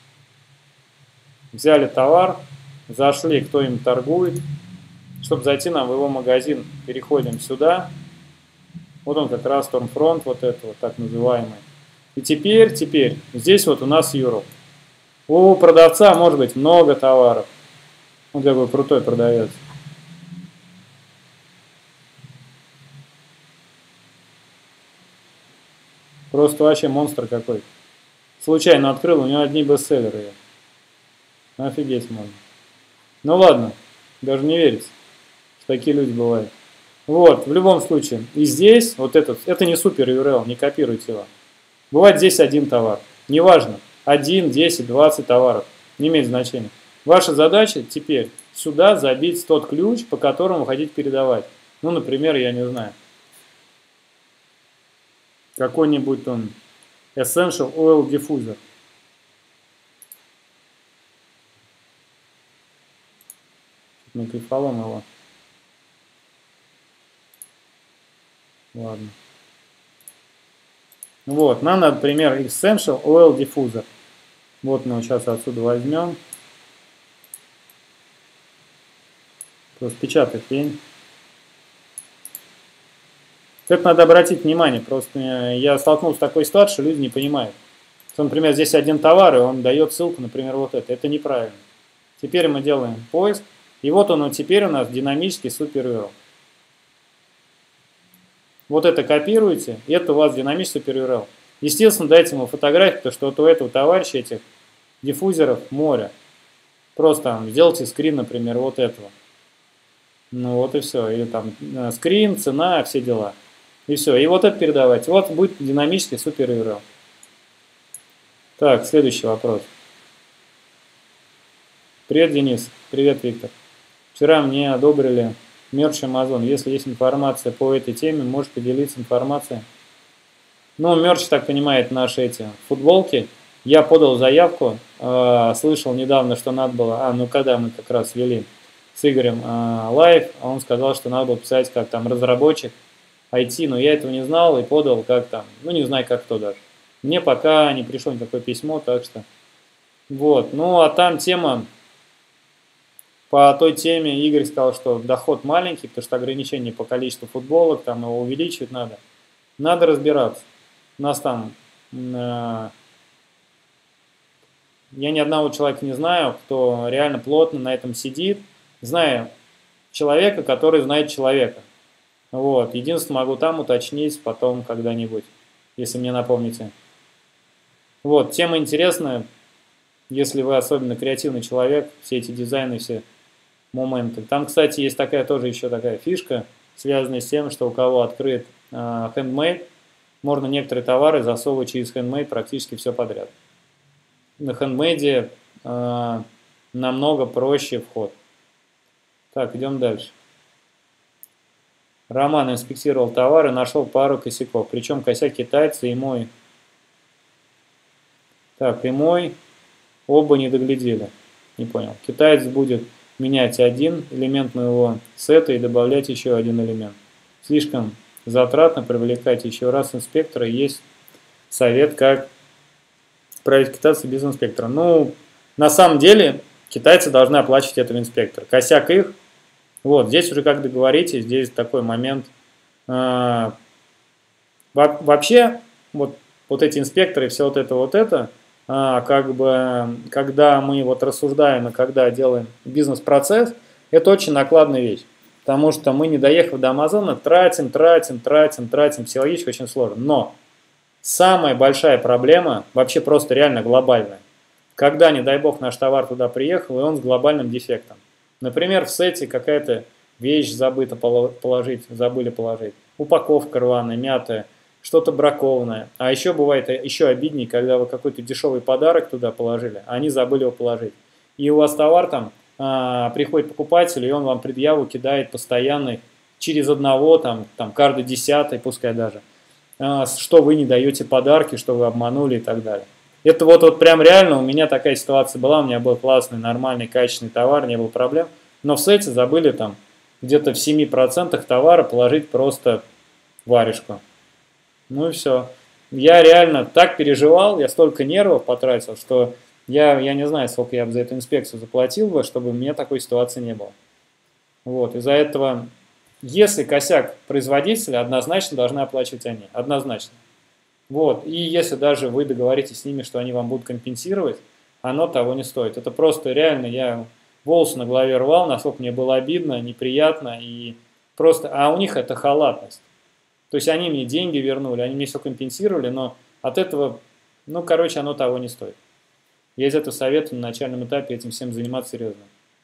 Взяли товар, зашли, кто им торгует. Чтобы зайти нам в его магазин, переходим сюда. Вот он как раз Storefront, вот это вот так называемый. И теперь, здесь вот у нас URL. У продавца может быть много товаров. Он такой крутой продавец. Просто вообще монстр какой. Случайно открыл, у него одни бестселлеры. Офигеть можно. Ну ладно, даже не верится, что такие люди бывают. Вот, в любом случае. И здесь, вот этот, это не супер URL, не копируйте его. Бывает здесь один товар. Неважно, 1, 10, 20 товаров. Не имеет значения. Ваша задача теперь сюда забить тот ключ, по которому вы хотите передавать. Ну, например, я не знаю. Какой-нибудь он Essential Oil Diffuser. Накрифалом его. Ладно. Вот, нам надо, например, Essential Oil Diffuser. Вот мы его сейчас отсюда возьмем. Просто печатать лень. Это надо обратить внимание. Просто я столкнулся с такой ситуацией, что люди не понимают. Что, например, здесь один товар, и он дает ссылку, например, вот это. Это неправильно. Теперь мы делаем поиск. И вот он теперь у нас динамический Super URL. Вот это копируете, и это у вас динамический Super URL. Естественно, дайте ему фотографию, потому что вот у этого товарища этих диффузеров море. Просто там сделайте скрин, например, вот этого. Ну вот и все. Или там скрин, цена, все дела. И все. И вот это передавайте. Вот будет динамический супер URL. Так, следующий вопрос. Привет, Денис. Привет, Виктор. Вчера мне одобрили мерч Amazon. Если есть информация по этой теме, можешь поделиться информацией. Ну, мерч, так понимает, наши эти футболки. Я подал заявку, слышал недавно, что надо было, ну когда мы как раз вели с Игорем лайв, он сказал, что надо было писать как там разработчик IT, но я этого не знал и подал как там, ну не знаю как кто даже. Мне пока не пришло никакое письмо, так что вот. Ну а там тема, по той теме Игорь сказал, что доход маленький, потому что ограничение по количеству футболок, там его увеличивать надо. Надо разбираться. У нас там... Я ни одного человека не знаю, кто реально плотно на этом сидит. Знаю человека, который знает человека. Вот. Единственное, могу там уточнить потом когда-нибудь, если мне напомните. Вот. Тема интересная. Если вы особенно креативный человек, все эти дизайны, все моменты. Там, кстати, есть такая тоже еще такая фишка, связанная с тем, что у кого открыт handmade, можно некоторые товары засовывать через handmade практически все подряд. На handmade намного проще вход. Так, идем дальше. Роман инспектировал товар и нашел пару косяков. Причем косяк китайца и мой. Так, и мой оба не доглядели. Не понял. Китаец будет менять один элемент моего сета и добавлять еще один элемент. Слишком затратно привлекать еще раз инспектора. Есть совет, как править китайца без инспектора. Ну, на самом деле, китайцы должны оплачивать этого инспектора. Косяк их. Вот, здесь уже как договоритесь, здесь такой момент. Вообще, вот эти инспекторы, все вот это, как бы, когда мы вот рассуждаем и когда делаем бизнес-процесс, это очень накладная вещь. Потому что мы, не доехав до Амазона, тратим, психологически очень сложно. Но самая большая проблема, вообще просто реально глобальная, когда, не дай бог, наш товар туда приехал, и он с глобальным дефектом. Например, в сете какая-то вещь забыли положить, упаковка рваная, мятая, что-то бракованное. А еще бывает еще обиднее, когда вы какой-то дешевый подарок туда положили, а они забыли его положить. И у вас товар там, приходит покупатель, и он вам предъяву кидает постоянный через одного, там каждый 10-й, пускай даже, что вы не даете подарки, что вы обманули и так далее. Это вот прям реально у меня такая ситуация была, у меня был классный, нормальный, качественный товар, не было проблем, но в сете забыли там где-то в 7% товара положить просто варежку. Ну и все. Я реально так переживал, я столько нервов потратил, что я не знаю, сколько я бы за эту инспекцию заплатил бы, чтобы у меня такой ситуации не было. Вот, из-за этого, если косяк производителя, однозначно должны оплачивать они, однозначно. Вот, и если даже вы договоритесь с ними, что они вам будут компенсировать, оно того не стоит. Это просто реально, я волосы на голове рвал, насколько мне было обидно, неприятно, и просто, а у них это халатность. То есть они мне деньги вернули, они мне все компенсировали, но от этого, ну, короче, оно того не стоит. Я из этого советую на начальном этапе этим всем заниматься серьезно.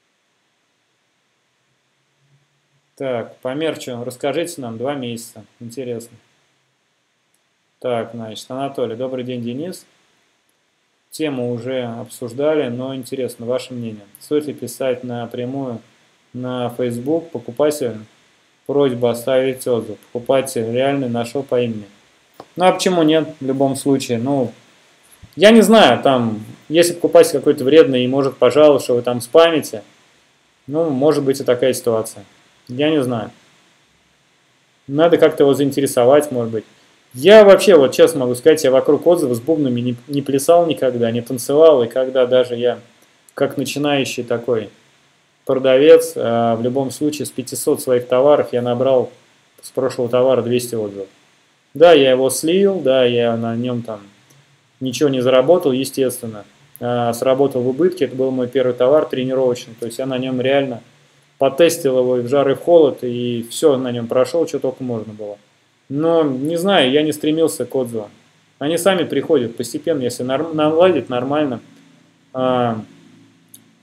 Так, по мерчу расскажите нам 2 месяца. Интересно. Так, значит, Анатолий. Добрый день, Денис. Тему уже обсуждали, но интересно, ваше мнение. Стоит ли писать напрямую на Facebook покупателю? Просьба оставить отзыв. Покупатель реальный нашел по имени. Ну, а почему нет в любом случае? Ну, я не знаю, там, если покупатель какой-то вредный и может пожаловаться, что вы там спамите, ну, может быть и такая ситуация. Я не знаю. Надо как-то его заинтересовать, может быть. Я вообще, вот честно могу сказать, я вокруг отзывов с бубнами не плясал никогда, не танцевал, и когда даже я, как начинающий такой продавец, в любом случае с 500 своих товаров я набрал с прошлого товара 200 отзывов. Да, я его слил, да, я на нем там ничего не заработал, естественно. Сработал в убытке, это был мой первый товар тренировочный, то есть я на нем реально потестил его и в жар, и в холод, и все на нем прошел, что только можно было. Но, не знаю, я не стремился к отзывам. Они сами приходят постепенно, если наладить нормально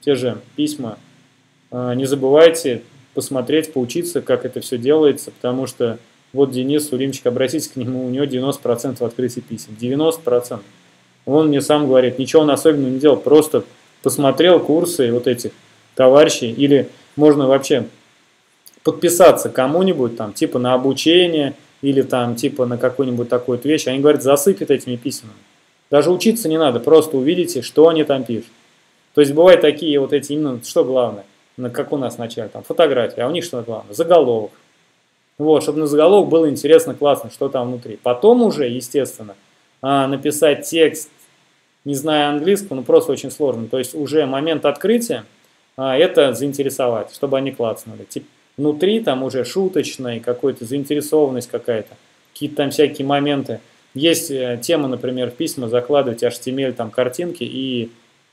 те же письма, не забывайте посмотреть, поучиться, как это все делается, потому что вот Денис Уримчик, обратитесь к нему, у него 90% открытия писем. 90%. Он мне сам говорит, ничего он особенного не делал, просто посмотрел курсы вот этих товарищей, или можно вообще подписаться кому-нибудь, там, типа на обучение, или там, типа на какую-нибудь такую вот вещь. Они говорят, засыпят этими письмами. Даже учиться не надо, просто увидите, что они там пишут. То есть бывают такие вот эти, именно, что главное, как у нас вначале, там, фотографии, а у них что главное? Заголовок. Вот, чтобы на заголовок было интересно, классно, что там внутри. Потом уже, естественно, написать текст, не зная английского, ну просто очень сложно. То есть уже момент открытия, это заинтересовать, чтобы они клацнули. Внутри там уже шуточная, какая-то заинтересованность какая-то, какие-то там всякие моменты. Есть тема, например, в письма закладывать HTML, там картинки и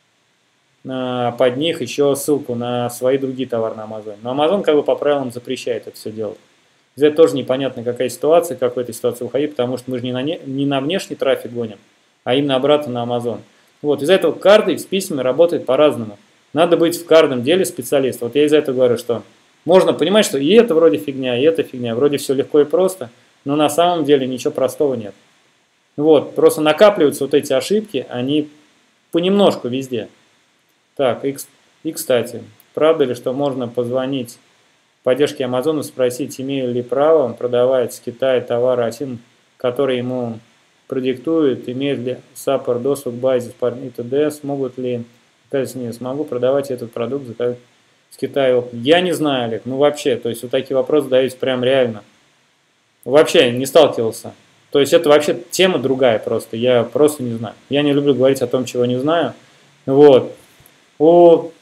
под них еще ссылку на свои другие товары на Amazon. Но Amazon как бы по правилам запрещает это все делать. Здесь тоже непонятно, какая ситуация, как в этой ситуации уходить, потому что мы же не на внешний трафик гоним, а именно обратно на Amazon. Вот, из-за этого каждый с письмами работает по-разному. Надо быть в каждом деле специалистом. Вот я из-за этого говорю, что можно понимать, что и это вроде фигня, и это фигня, вроде все легко и просто, но на самом деле ничего простого нет. Вот, просто накапливаются вот эти ошибки, они понемножку везде. Так, и кстати, правда ли, что можно позвонить поддержке Амазона, спросить, имею ли право он продавать с Китая товары один, который ему продиктует, имеет ли саппорт доступ к базе и т.д., смогут ли, не смогу продавать этот продукт с Китая. Я не знаю, Олег, ну вообще, то есть вот такие вопросы задаете прям реально. Вообще не сталкивался. То есть это вообще тема другая просто, я просто не знаю. Я не люблю говорить о том, чего не знаю. Вот. У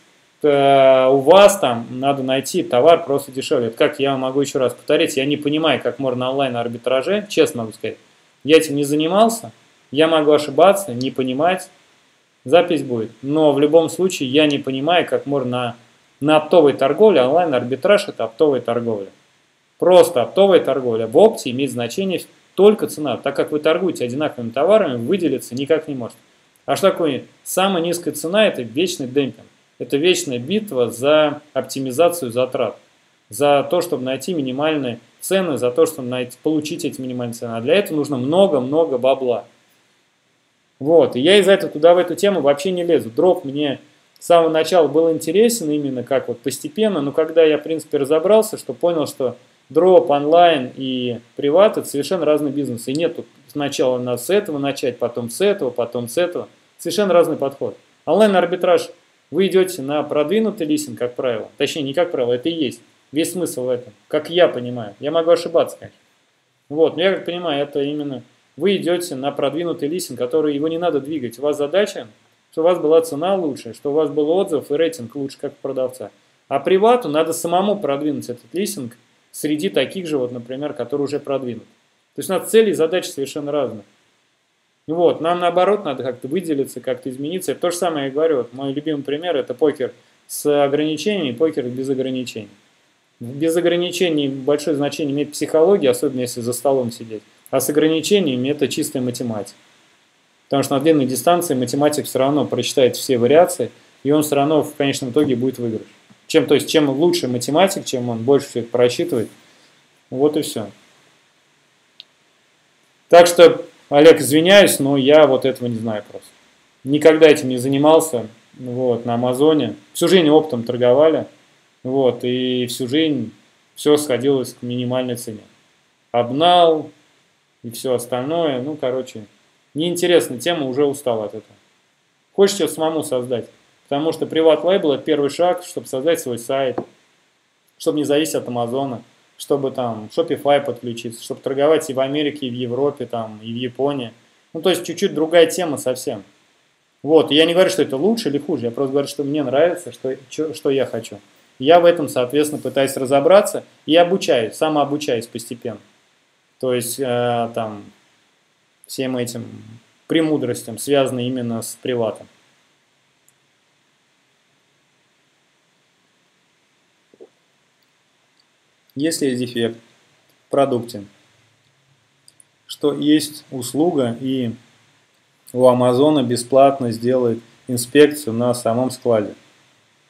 вас там надо найти товар просто дешевле. Это как я могу еще раз повторить, я не понимаю, как можно онлайн-арбитраже, честно могу сказать. Я этим не занимался, я могу ошибаться, не понимать, запись будет. Но в любом случае я не понимаю, как можно на оптовой торговле, онлайн-арбитраж это оптовая торговля. Просто оптовая торговля. В опте имеет значение только цена. Так как вы торгуете одинаковыми товарами, выделиться никак не может. А что такое? Самая низкая цена – это вечный демпинг. Это вечная битва за оптимизацию затрат. За то, чтобы найти минимальные цены, за то, чтобы получить эти минимальные цены. А для этого нужно много-много бабла. Вот. И я из-за этого туда в эту тему вообще не лезу. Дроп мне с самого начала был интересен именно как вот постепенно. Но когда я, в принципе, разобрался, что понял, что дроп, онлайн и приват – это совершенно разные бизнесы. И нет тут сначала надо с этого начать, потом с этого, потом с этого. Совершенно разный подход. Онлайн-арбитраж, вы идете на продвинутый листинг, как правило. Точнее, не как правило, это и есть. Весь смысл в этом. Как я понимаю. Я могу ошибаться, конечно. Вот, но я как понимаю, это именно вы идете на продвинутый листинг, который его не надо двигать. У вас задача, чтобы у вас была цена лучше, чтобы у вас был отзыв и рейтинг лучше, как у продавца. А привату надо самому продвинуть этот листинг среди таких же, вот, например, которые уже продвинуты. То есть у нас цели и задачи совершенно разные. Вот, нам наоборот надо как-то выделиться, как-то измениться. Это то же самое я говорю. Вот мой любимый пример – это покер с ограничениями и покер без ограничений. Без ограничений большое значение имеет психология, особенно если за столом сидеть. А с ограничениями это чистая математика. Потому что на длинной дистанции математик все равно прочитает все вариации, и он все равно в конечном итоге будет выигрыш. То есть чем лучше математик, чем он больше все это просчитывает, вот и все. Так что, Олег, извиняюсь, но я вот этого не знаю просто. Никогда этим не занимался, вот, на Амазоне. Всю жизнь оптом торговали, вот, и всю жизнь все сходилось к минимальной цене. Обнал и все остальное, ну, короче, неинтересная тема, уже устал от этого. Хочется самому создать, потому что приват-лейбл – это первый шаг, чтобы создать свой сайт, чтобы не зависеть от Амазона, чтобы там Shopify подключиться, чтобы торговать и в Америке, и в Европе, там, и в Японии. Ну, то есть чуть-чуть другая тема совсем. Вот, и я не говорю, что это лучше или хуже, я просто говорю, что мне нравится, что я хочу. Я в этом, соответственно, пытаюсь разобраться и обучаюсь, самообучаюсь постепенно. То есть там всем этим премудростям, связанным именно с приватом. Если есть дефект в продукте, что есть услуга, и у Амазона бесплатно сделает инспекцию на самом складе.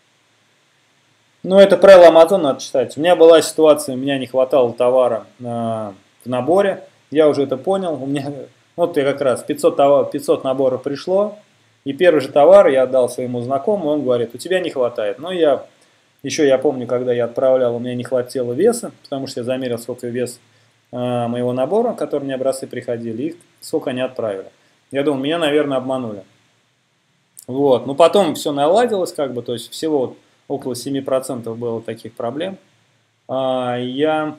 Ну, это правило Amazon надо читать. У меня была ситуация, у меня не хватало товара в наборе. Я уже это понял. У меня, вот я как раз 500 наборов пришло. И первый же товар я отдал своему знакомому, он говорит, у тебя не хватает. Но я помню, когда я отправлял, у меня не хватило веса, потому что я замерил, сколько вес моего набора, который мне образцы приходили, и сколько они отправили. Я думал, меня, наверное, обманули. Вот. Но потом все наладилось, как бы, то есть всего около 7% было таких проблем. Я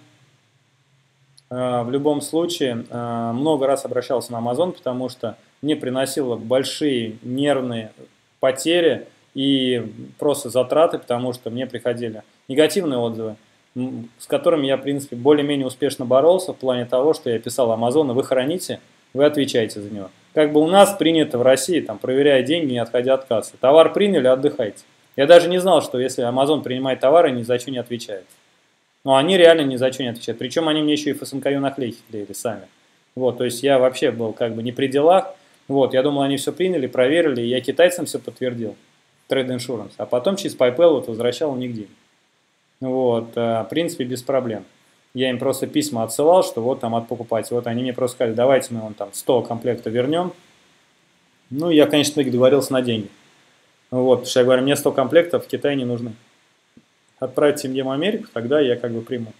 в любом случае много раз обращался на Amazon, потому что мне приносило большие нервные потери и просто затраты, потому что мне приходили негативные отзывы, с которыми я, в принципе, более-менее успешно боролся в плане того, что я писал Amazon, вы храните, вы отвечаете за него. Как бы у нас принято в России, там, проверяя деньги, не отходя от кассы. Товар приняли, отдыхайте. Я даже не знал, что если Amazon принимает товары, ни за что не отвечает. Но они реально ни за что не отвечают. Причем они мне еще и ФСНК наклейки клеили сами. Вот, то есть я вообще был как бы не при делах. Вот, я думал, они все приняли, проверили, и я китайцам все подтвердил. Trade Insurance. А потом через PayPal вот возвращал у них деньги. Вот, в принципе, без проблем. Я им просто письма отсылал, что вот там от покупателя. Вот они мне просто сказали, давайте мы вам там 100 комплектов вернем. Ну, я, конечно, договорился на деньги. Вот, потому что я говорю, мне 100 комплектов в Китае не нужны. Отправить семье в Америку, тогда я как бы приму.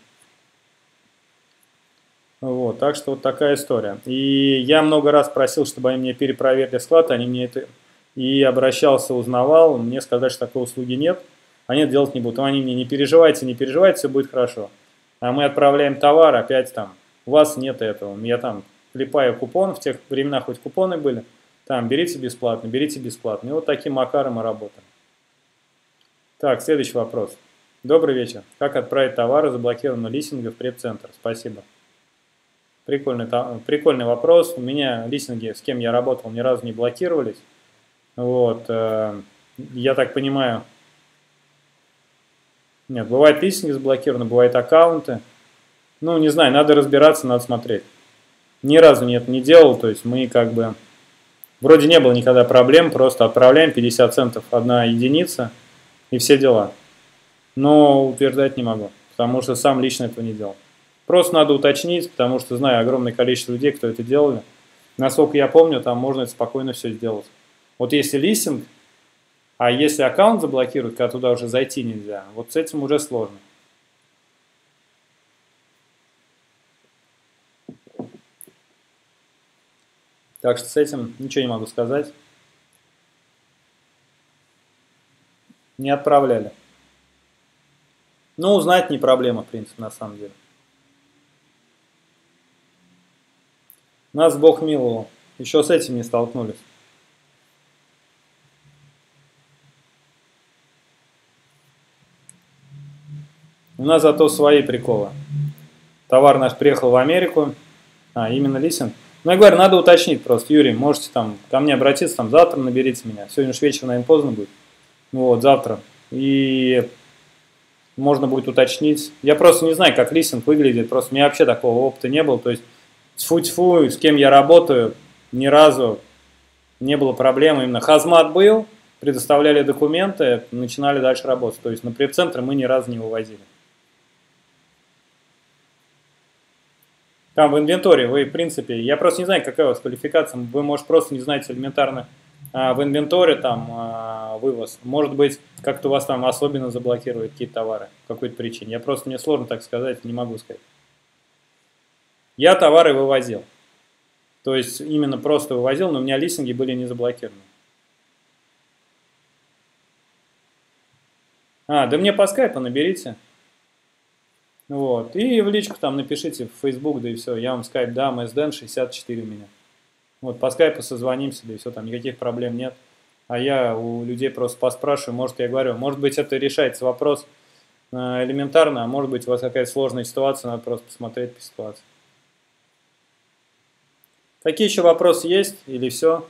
Вот, так что вот такая история. И я много раз просил, чтобы они мне перепроверили склад, они мне это... И обращался, узнавал, мне сказали, что такой услуги нет, они это делать не будут. Они мне не переживайте, все будет хорошо. А мы отправляем товар, опять там, у вас нет этого. Я там клепаю купон, в тех временах хоть купоны были, там берите бесплатно. И вот таким макаром мы работаем. Так, следующий вопрос. Добрый вечер. Как отправить товары заблокированного листинга в преп-центр? Спасибо. Прикольный вопрос. У меня листинги, с кем я работал, ни разу не блокировались. Вот. Я так понимаю, нет, бывают листинги заблокированы, бывают аккаунты. Ну, не знаю, надо разбираться, надо смотреть. Ни разу нет, не делал, то есть мы как бы... Вроде не было никогда проблем, просто отправляем 50 центов одна единица и все дела. Но утверждать не могу, потому что сам лично этого не делал. Просто надо уточнить, потому что знаю огромное количество людей, кто это делали. Насколько я помню, там можно это спокойно все сделать. Вот если листинг, а если аккаунт заблокируют, когда туда уже зайти нельзя, вот с этим уже сложно. Так что с этим ничего не могу сказать. Не отправляли. Ну, узнать не проблема, в принципе, на самом деле. Нас Бог миловал. Еще с этим не столкнулись. У нас зато свои приколы. Товар наш приехал в Америку. Именно листинг. Ну, я говорю, надо уточнить просто. Юрий, можете там ко мне обратиться, там завтра наберите меня. Сегодня уж вечером, наверное, поздно будет. Вот, завтра. И можно будет уточнить. Я просто не знаю, как листинг выглядит. Просто у меня вообще такого опыта не было. То есть, тьфу-тьфу, с кем я работаю, ни разу не было проблем. Именно хазмат был, предоставляли документы, начинали дальше работать. То есть, на преп-центр мы ни разу не вывозили. Там в инвенторе вы, в принципе, я просто не знаю, какая у вас квалификация, вы, может, просто не знаете элементарно в инвенторе там вывоз. Может быть, как-то у вас там особенно заблокируют какие-то товары по какой-то причине. Мне сложно так сказать, не могу сказать. Я товары вывозил. То есть именно просто вывозил, но у меня листинги были не заблокированы. Да мне по скайпу наберите. Вот. И в личку там напишите в Facebook, да и все. Я вам скайп дам, SDN 64 у меня. Вот, по скайпу созвонимся, да и все, там никаких проблем нет. А я у людей просто поспрашиваю, может, я говорю, может быть, это решается вопрос элементарно, а может быть, у вас какая-то сложная ситуация, надо просто посмотреть по ситуации. Какие еще вопросы есть или все?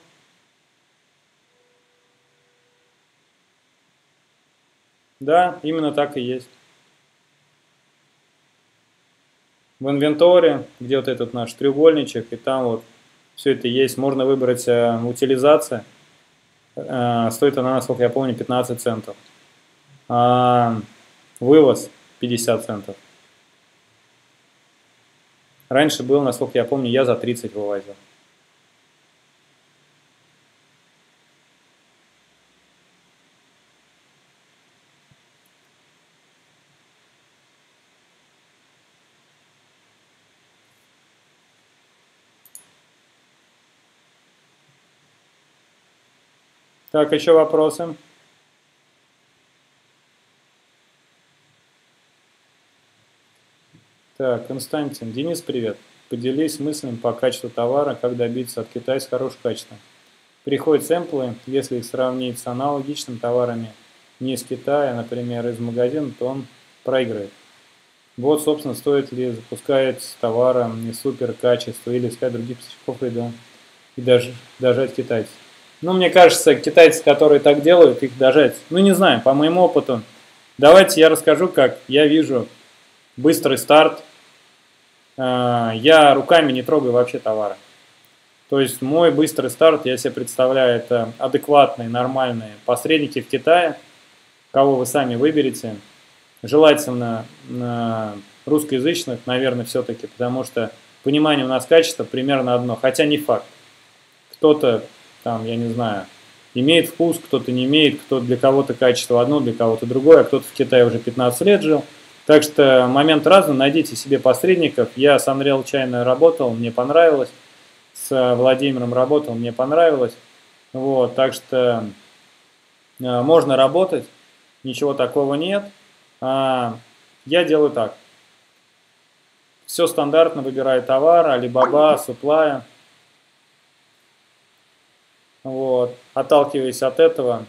Да, именно так и есть. В инвенторе, где вот этот наш треугольничек, и там вот все это есть. Можно выбрать утилизация. Стоит она, насколько я помню, 15 центов. Вывоз 50 центов. Раньше был, насколько я помню, я за 30 вывозил. Так, еще вопросы? Так, Константин. Денис, привет. Поделись мыслями по качеству товара, как добиться от Китая с хорошего качества. Приходят сэмплы, если их сравнить с аналогичными товарами не из Китая, например, из магазина, то он проигрывает. Вот, собственно, стоит ли запускать с товаром не супер качество или искать других поставщиков и даже дожать китайцев. Ну, мне кажется, китайцы, которые так делают, их дожать. Ну, не знаю, по моему опыту. Давайте я расскажу, как я вижу быстрый старт. Я руками не трогаю вообще товары. То есть мой быстрый старт, я себе представляю, это адекватные, нормальные посредники в Китае, кого вы сами выберете. Желательно русскоязычных, наверное, все-таки, потому что понимание у нас качества примерно одно, хотя не факт. Кто-то там, я не знаю, имеет вкус, кто-то не имеет, кто для кого-то качество одно, для кого-то другое, а кто-то в Китае уже 15 лет жил. Так что момент разный, найдите себе посредников. Я с Unreal China работал, мне понравилось. С Владимиром работал, мне понравилось. Вот, так что можно работать, ничего такого нет. Я делаю так. Все стандартно, выбираю товар, Alibaba, Supply. Вот, отталкиваясь от этого,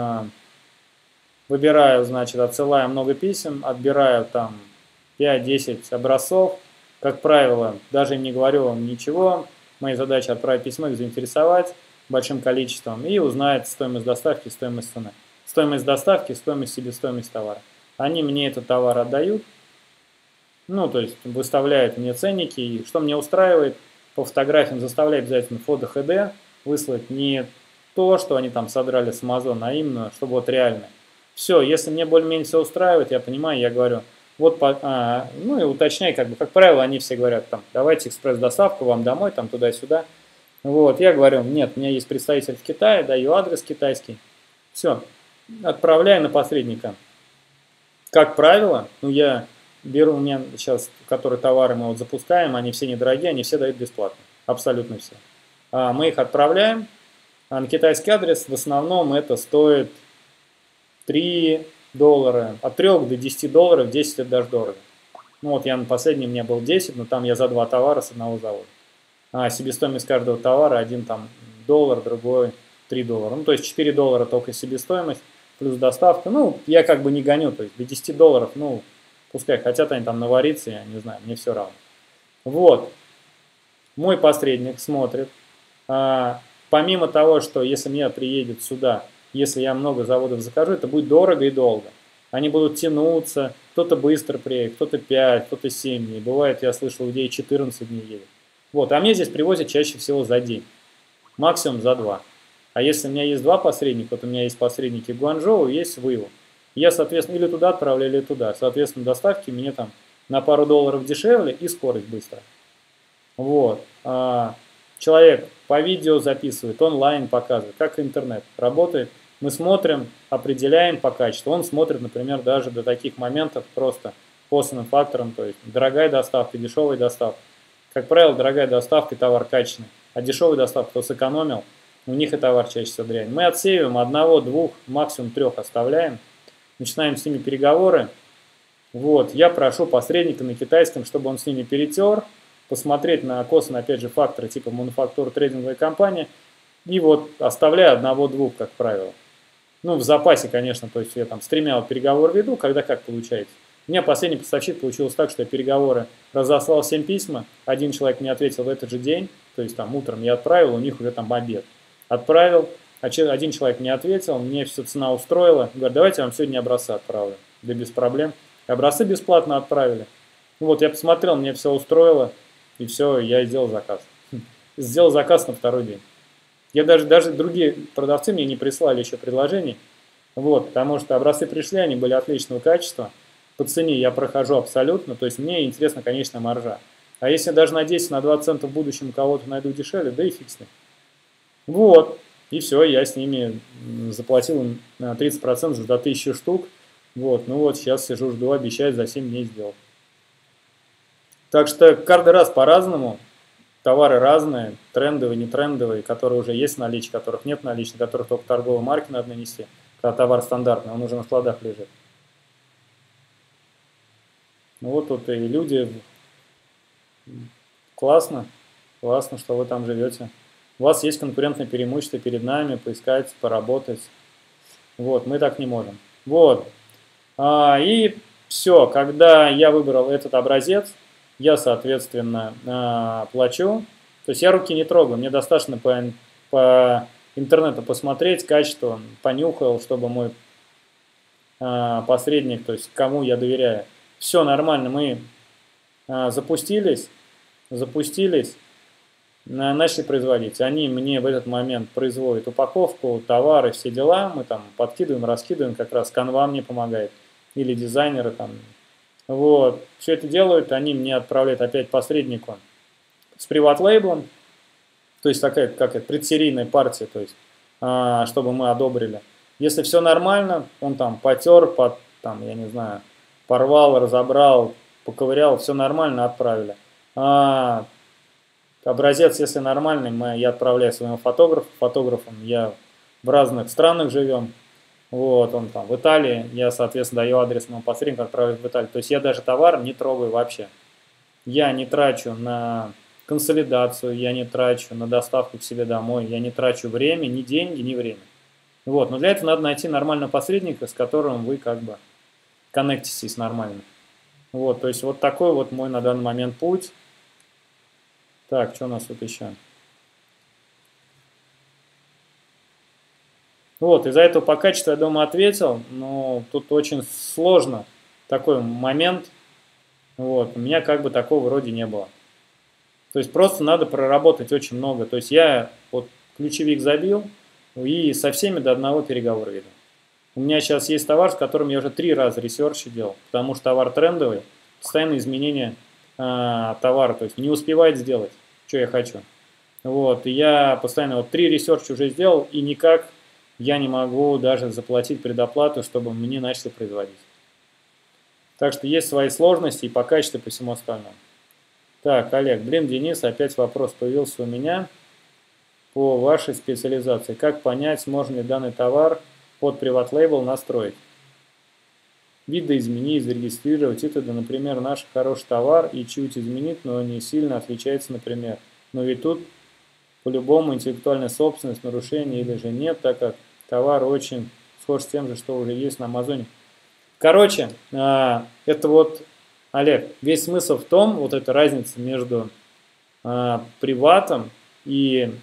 выбираю, значит, отсылаю много писем, отбираю там 5-10 образцов. Как правило, даже им не говорю вам ничего. Моя задача отправить письмо, их заинтересовать большим количеством и узнать стоимость доставки, стоимость цены. Стоимость доставки, стоимость себестоимость товара. Они мне этот товар отдают, ну, то есть выставляют мне ценники, и что мне устраивает, по фотографиям заставляю обязательно фото HD выслать, не то, что они там содрали с Amazon, а именно, чтобы вот реально. Все, если мне более-менее все устраивает, я понимаю, я говорю, вот, ну и уточняй, как правило, они все говорят, там, давайте экспресс-доставку вам домой, там, туда-сюда. Вот, я говорю, нет, у меня есть представитель в Китае, даю адрес китайский. Все, отправляю на посредника. Как правило, ну я беру, у меня сейчас, которые товары мы вот запускаем, они все недорогие, они все дают бесплатно, абсолютно все. Мы их отправляем, а на китайский адрес в основном это стоит $3, от 3 до $10, 10 это даже дорого. Ну вот я на последнем мне был 10, но там я за 2 товара с одного завода. Себестоимость каждого товара, один там $1, другой $3. Ну то есть $4 только себестоимость, плюс доставка. Ну я как бы не гоню, то есть до $10, ну пускай хотят они там навариться, я не знаю, мне все равно. Вот, мой посредник смотрит. Помимо того, что если мне приедет сюда, если я много заводов закажу, это будет дорого и долго. Они будут тянуться, кто-то быстро приедет, кто-то 5, кто-то 7 дней. Бывает, я слышал, людей 14 дней едет. Вот, а мне здесь привозят чаще всего за день, максимум за 2. А если у меня есть 2 посредника, вот у меня есть посредники в Гуанчжоу, есть в Иву. Я, соответственно, или туда отправляю, или туда. Соответственно, доставки мне там на пару долларов дешевле и скорость быстрая. Вот. Человек по видео записывает, онлайн показывает, как интернет работает. Мы смотрим, определяем по качеству. Он смотрит, например, даже до таких моментов просто косвенным фактором, то есть дорогая доставка, дешевая доставка. Как правило, дорогая доставка и товар качественный, а дешевая доставка, кто сэкономил, у них и товар чаще всего дрянь. Мы отсеиваем 1, 2, максимум 3 оставляем, начинаем с ними переговоры. Вот, я прошу посредника на китайском, чтобы он с ними перетер, посмотреть на косвенно, опять же, факторы типа мануфактура, трейдинговая компания, и вот оставляю 1, 2, как правило. Ну, в запасе, конечно, то есть я там с 3 переговоры веду, когда как получается. У меня последний поставщик получилось так, что я переговоры разослал 7 письма, один человек мне ответил в этот же день, то есть там утром я отправил, у них уже там обед. Отправил, один человек мне ответил, мне все цена устроила, говорит, давайте я вам сегодня образцы отправлю. Да без проблем. Образцы бесплатно отправили. Ну вот я посмотрел, мне все устроило, и все, я сделал заказ. Сделал заказ на 2-й день. Я даже другие продавцы мне не прислали еще предложений, вот, потому что образцы пришли, они были отличного качества. по цене я прохожу абсолютно, то есть мне интересна конечная маржа. А если даже на 10, на 20 центов в будущем кого-то найду дешевле, да и фиг с ним. Вот, и все, я с ними заплатил им 30% за 1000 штук. Вот, ну вот сейчас сижу, жду, обещают за 7 дней сделать. Так что каждый раз по-разному, товары разные, трендовые, не трендовые, которые уже есть в наличии, которых нет в наличии, которых только торговые марки надо нанести, когда товар стандартный, он уже на складах лежит. Ну вот тут и люди, классно, классно, что вы там живете. У вас есть конкурентное преимущество перед нами, поискать, поработать. Вот, мы так не можем. Вот. И все, когда я выбрал этот образец, я, соответственно, плачу. То есть я руки не трогаю, мне достаточно по интернету посмотреть, качество, понюхал, чтобы мой посредник, то есть кому я доверяю. Все нормально, мы запустились, начали производить. Они мне в этот момент производят упаковку, товары, все дела. Мы там подкидываем, раскидываем, как раз Canva мне помогает. Или дизайнеры там. Вот. Все это делают, они мне отправляют опять посреднику с приват-лейблом. То есть такая, как это, предсерийная партия, то есть, чтобы мы одобрили. Если все нормально, он там потер, там, я не знаю, порвал, разобрал, поковырял, все нормально, отправили. Образец, если нормальный, я отправляю своему фотографу. Фотографом я в разных странах живем. Вот, он там в Италии, я, соответственно, даю адрес моему посреднику, отправляю в Италию. То есть я даже товар не трогаю вообще. Я не трачу на консолидацию, я не трачу на доставку к себе домой, я не трачу время, ни деньги, ни время. Вот, но для этого надо найти нормального посредника, с которым вы как бы коннектитесь нормально. Вот, то есть вот такой вот мой на данный момент путь. Так, что у нас тут еще? Вот, из-за этого по качеству, я думаю, ответил, но тут очень сложно такой момент. Вот, у меня как бы такого вроде не было. То есть просто надо проработать очень много. То есть я вот ключевик забил и со всеми до одного переговора веду. У меня сейчас есть товар, с которым я уже 3 раза ресерчи делал, потому что товар трендовый, постоянно изменение товара, то есть не успевает сделать, что я хочу. Вот, и я постоянно вот 3 ресерча уже сделал, и никак я не могу даже заплатить предоплату, чтобы мне начали производить. Так что есть свои сложности и по качеству, и по всему остальному. Так, Олег, Денис, опять вопрос появился у меня по вашей специализации. Как понять, можно ли данный товар под приват-лейбл настроить? Видоизменить, зарегистрировать. Это, например, наш хороший товар и чуть изменить, но не сильно отличается, например. Но ведь тут по-любому интеллектуальная собственность, нарушение или же нет, так как товар очень схож с тем же, что уже есть на Амазоне. Короче, это вот, Олег, весь смысл в том, вот эта разница между приватом и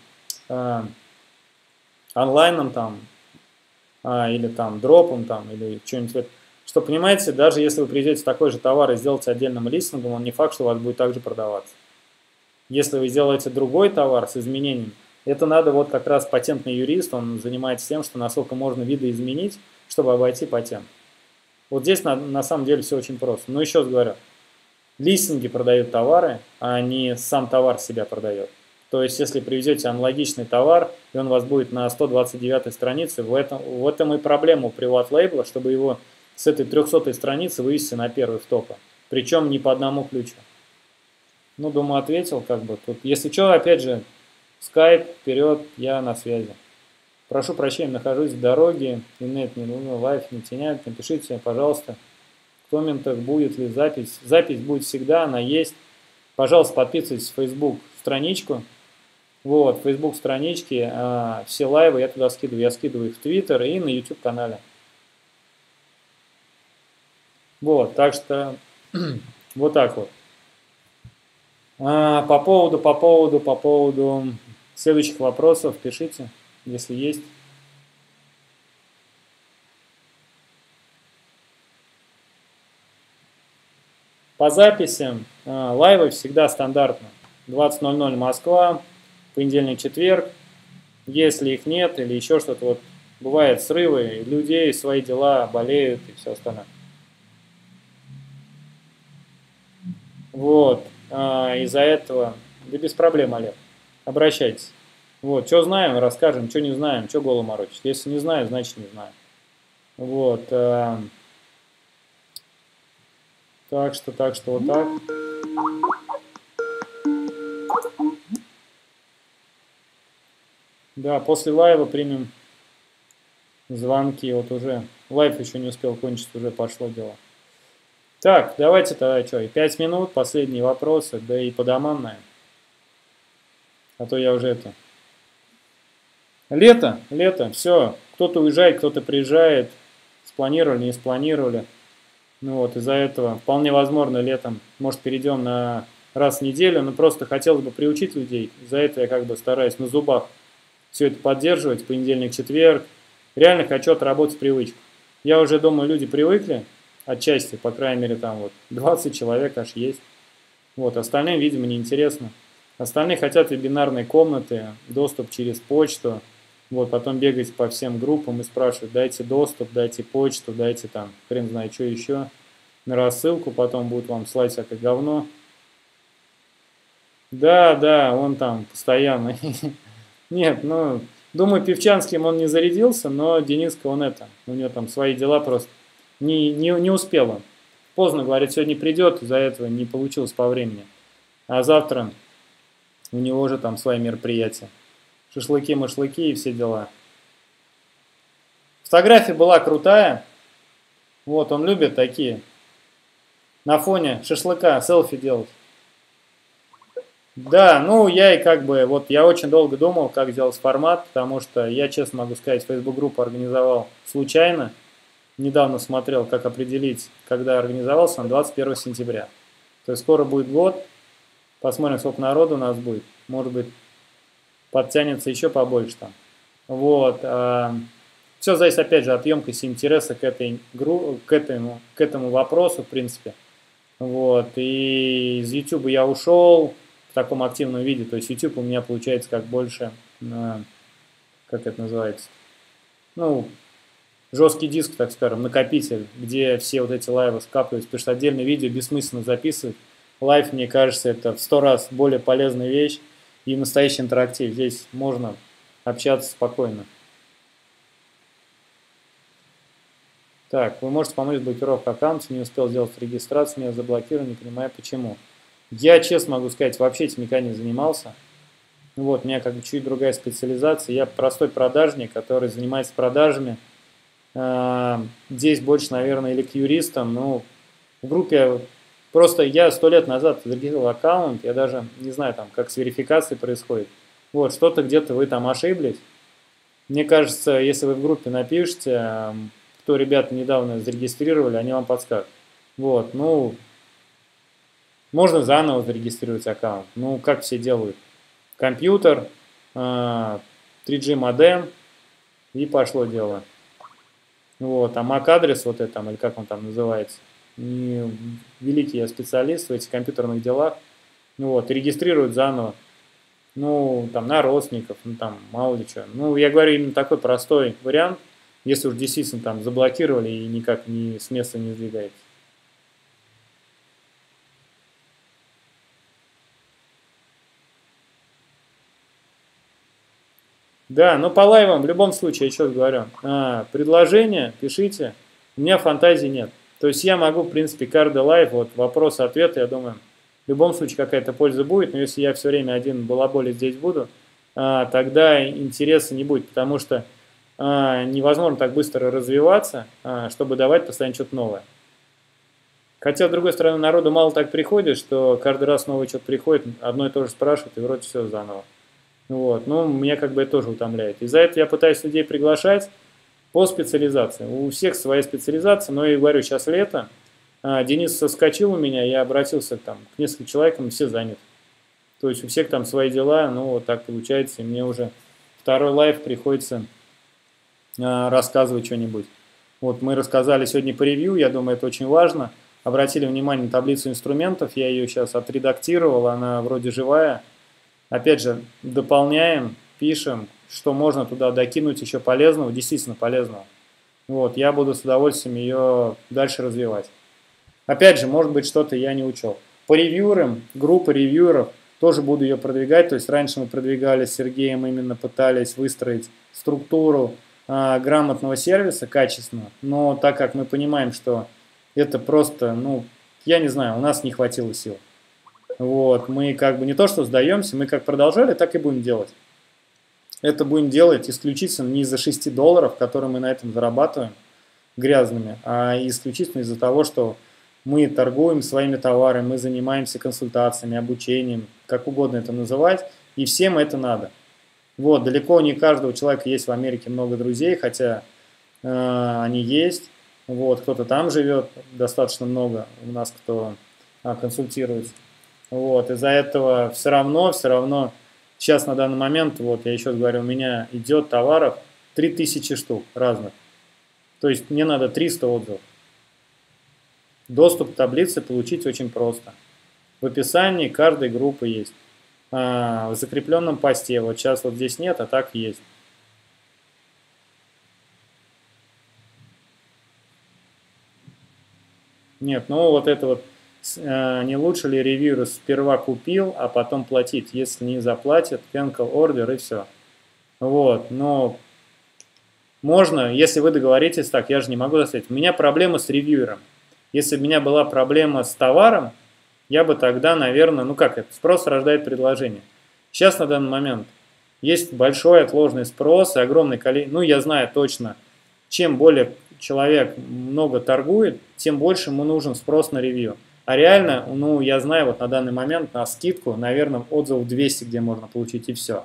онлайном там, или там дропом там, или что-нибудь. Что, понимаете, даже если вы привезете такой же товар и сделаете отдельным листингом, он не факт, что у вас будет также продаваться. Если вы сделаете другой товар с изменением, это надо вот как раз патентный юрист, он занимается тем, что насколько можно видоизменить, чтобы обойти патент. Вот здесь на самом деле все очень просто. Но еще раз говорю, листинги продают товары, а не сам товар себя продает. То есть, если привезете аналогичный товар, и он у вас будет на 129 странице, в этом и проблема у приват-лейбла, чтобы его с этой 300 страницы вывести на первый в топы. Причем не по одному ключу. Ну, думаю, ответил как бы тут. Если что, опять же, скайп, вперед, я на связи. Прошу прощения, нахожусь в дороге, интернет не лайф не тяняет, напишите, пожалуйста, в комментах, будет ли запись. Запись будет всегда, она есть. Пожалуйста, подписывайтесь в Facebook страничку. Вот, в Facebook страничке, все лайвы я туда скидываю. Я скидываю их в Twitter и на YouTube канале. Вот, так что вот так вот. По поводу следующих вопросов пишите, если есть. По записям лайвы всегда стандартно. 20:00 Москва, понедельник, четверг. Если их нет или еще что-то, вот бывают срывы людей, свои дела, болеют и все остальное. Вот. Из-за этого, да без проблем, Олег. Обращайтесь. Вот. Что знаем, расскажем, что не знаем, что голову морочить. Если не знаю, значит не знаю. Вот. Так что вот так. Да, после лайва примем звонки. Вот уже лайв еще не успел кончиться, уже пошло дело. Так, давайте тогда что, 5 минут, последние вопросы, да и по домам, наверное. А то я уже это... Лето, все. Кто-то уезжает, кто-то приезжает. Спланировали, не спланировали. Ну вот, из-за этого вполне возможно летом, может, перейдем на раз в неделю, но просто хотелось бы приучить людей. Из-за этого я как бы стараюсь на зубах все это поддерживать, понедельник, четверг. Реально хочу отработать привычку. Я уже думаю, люди привыкли, отчасти, по крайней мере, там вот 20 человек аж есть. Вот, остальным, видимо, неинтересно. Остальные хотят вебинарные комнаты, доступ через почту. Вот, потом бегать по всем группам и спрашивать, дайте доступ, дайте почту, дайте там, хрен знает, что еще. На рассылку потом будут вам слать всякое говно. Да, он там постоянно. Нет, ну, думаю, Певчанским он не зарядился, но Дениска, он это, у него там свои дела просто. Не успел он. Поздно, говорит, сегодня придет, из-за этого не получилось по времени. А завтра у него же там свои мероприятия. Шашлыки, машлыки и все дела. Фотография была крутая. Вот, он любит такие. На фоне шашлыка селфи делать. Да, ну я и как бы, вот я очень долго думал, как сделать формат, потому что я, честно могу сказать, Facebook-группу организовал случайно. Недавно смотрел, как определить, когда организовался, на 21 сентября. То есть скоро будет год. Посмотрим, сколько народу у нас будет. Может быть, подтянется еще побольше там. Вот. Все зависит, опять же, от емкости интереса к этому вопросу, в принципе. Вот. И из YouTube я ушел в таком активном виде. То есть YouTube у меня получается как больше, как это называется, ну, жесткий диск, так скажем, накопитель, где все вот эти лайвы скапливаются, потому что отдельное видео бессмысленно записывать. Лайв, мне кажется, это в 100 раз более полезная вещь и настоящий интерактив. Здесь можно общаться спокойно. Так, вы можете помочь с блокировкой аккаунта, не успел сделать регистрацию, меня заблокировали, не понимаю почему. Я, честно могу сказать, вообще этим никогда не занимался. Вот, у меня как бы чуть другая специализация. Я простой продажник, который занимается продажами. Здесь больше, наверное, или к юристам. Ну, в группе просто я 100 лет назад зарегистрировал аккаунт, я даже не знаю, там, как с верификацией происходит. Вот, что-то где-то вы там ошиблись. Мне кажется, если вы в группе напишите, кто ребята недавно зарегистрировали, они вам подскажут. Вот, ну, можно заново зарегистрировать аккаунт. Ну, как все делают. Компьютер, 3G модем, и пошло дело. Вот, а MAC-адрес, вот это там, или как он там называется, не великий я специалист в этих компьютерных делах. Ну вот, регистрируют заново. Ну, там, на родственников, ну, там, мало ли что. Ну, я говорю, именно такой простой вариант, если уж действительно там заблокировали и никак с места не сдвигаете. Да, но по лайвам в любом случае, я еще раз говорю, предложения пишите, у меня фантазии нет. То есть я могу, в принципе, каждый лайв, вот вопрос-ответ, я думаю, в любом случае какая-то польза будет, но если я все время один балаболить здесь буду, тогда интереса не будет, потому что невозможно так быстро развиваться, чтобы давать постоянно что-то новое. Хотя, с другой стороны, народу мало так приходит, что каждый раз новое что-то приходит, одно и то же спрашивают, и вроде все заново. Вот. Ну, меня как бы это тоже утомляет. Из-за этого я пытаюсь людей приглашать по специализации. У всех своя специализация, но я говорю, сейчас лето. Денис соскочил у меня, я обратился там, к нескольким человекам, и все заняты. То есть у всех там свои дела, ну вот так получается, и мне уже второй лайв приходится рассказывать что-нибудь. Вот мы рассказали сегодня по ревью, я думаю, это очень важно. Обратили внимание на таблицу инструментов, я ее сейчас отредактировал, она вроде живая. Опять же, дополняем, пишем, что можно туда докинуть еще полезного, действительно полезного. Вот, я буду с удовольствием ее дальше развивать. Опять же, может быть, что-то я не учел. По ревьюерам, группа ревьюеров, тоже буду ее продвигать. То есть раньше мы продвигали с Сергеем, именно пытались выстроить структуру грамотного сервиса, качественного. Но так как мы понимаем, что это просто, ну, я не знаю, у нас не хватило сил. Вот, мы как бы не то что сдаемся, мы как продолжали, так и будем делать. Это будем делать исключительно не из-за $6, которые мы на этом зарабатываем грязными, а исключительно из-за того, что мы торгуем своими товарами, мы занимаемся консультациями, обучением, как угодно это называть, и всем это надо. Вот, далеко не каждого человека есть в Америке много друзей, хотя они есть. Вот, кто-то там живет, достаточно много у нас, кто консультируется. Вот, из-за этого все равно, сейчас на данный момент, вот я еще раз говорю, у меня идет товаров 3000 штук разных. То есть мне надо 300 отзывов. Доступ к таблице получить очень просто. В описании каждой группы есть. В закрепленном посте, вот сейчас вот здесь нет, а так есть. Нет, ну вот это вот, не лучше ли ревьюер сперва купил, а потом платить? Если не заплатит, cancel order и все. Вот, но можно, если вы договоритесь так, я же не могу заставить. У меня проблема с ревьюером. Если бы у меня была проблема с товаром, я бы тогда, наверное, ну как это, спрос рождает предложение. Сейчас на данный момент есть большой отложенный спрос и огромный количество, ну я знаю точно, чем более человек много торгует, тем больше ему нужен спрос на ревью. А реально, ну я знаю вот на данный момент на скидку, наверное, отзывов 200, где можно получить и все.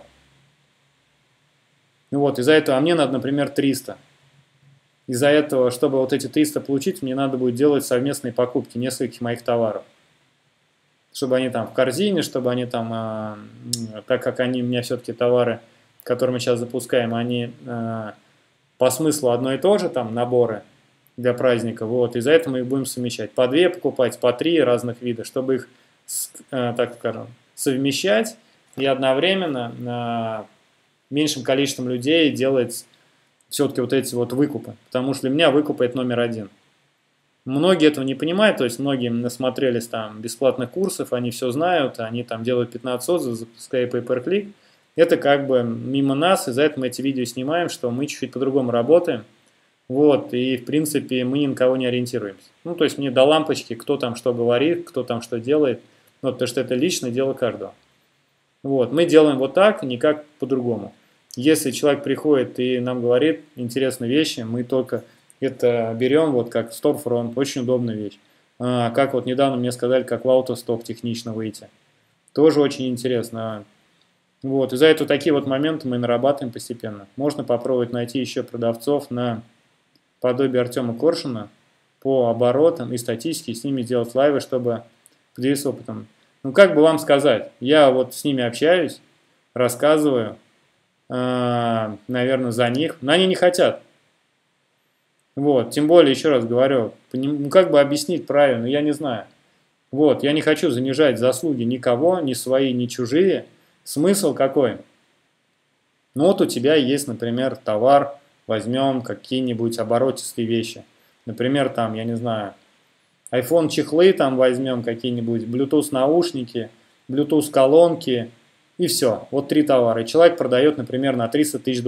Ну вот, из-за этого, а мне надо, например, 300. Из-за этого, чтобы вот эти 300 получить, мне надо будет делать совместные покупки нескольких моих товаров. Чтобы они там в корзине, чтобы они там, так как они у меня все-таки товары, которые мы сейчас запускаем, они по смыслу одно и то же, там наборы для праздника, вот, из-за этого мы их будем совмещать. По 2 покупать, по 3 разных вида, чтобы их, так скажем, совмещать и одновременно меньшим количеством людей делать все-таки вот эти вот выкупы, потому что для меня выкупы это номер один. Многие этого не понимают, то есть многие насмотрелись там бесплатных курсов, они все знают, они там делают 15 отзывов, запуская pay-per-click. Это как бы мимо нас, из-за этого мы эти видео снимаем, что мы чуть-чуть по-другому работаем. Вот, и в принципе мы ни на кого не ориентируемся. Ну, то есть мне до лампочки, кто там что говорит, кто там что делает, вот, потому что это личное дело каждого. Вот, мы делаем вот так, никак по-другому. Если человек приходит и нам говорит интересные вещи, мы только это берем вот как Storefront, очень удобная вещь. Как вот недавно мне сказали, как в автосток технично выйти. Тоже очень интересно. Вот, из-за этого такие вот моменты мы нарабатываем постепенно. Можно попробовать найти еще продавцов на подобие Артема Коршуна по оборотам и статистике, с ними делать лайвы, чтобы поделиться опытом. Ну, как бы вам сказать, я вот с ними общаюсь, рассказываю, наверное, за них, но они не хотят. Вот, тем более, еще раз говорю, ну, как бы объяснить правильно, я не знаю. Вот, я не хочу занижать заслуги никого, ни свои, ни чужие. Смысл какой? Ну, вот у тебя есть, например, товар, возьмем какие-нибудь оборотистые вещи. Например, там, я не знаю, iPhone чехлы там возьмем, какие-нибудь Bluetooth наушники, Bluetooth колонки, и все. Вот 3 товара. И человек продает, например, на $300 тысяч.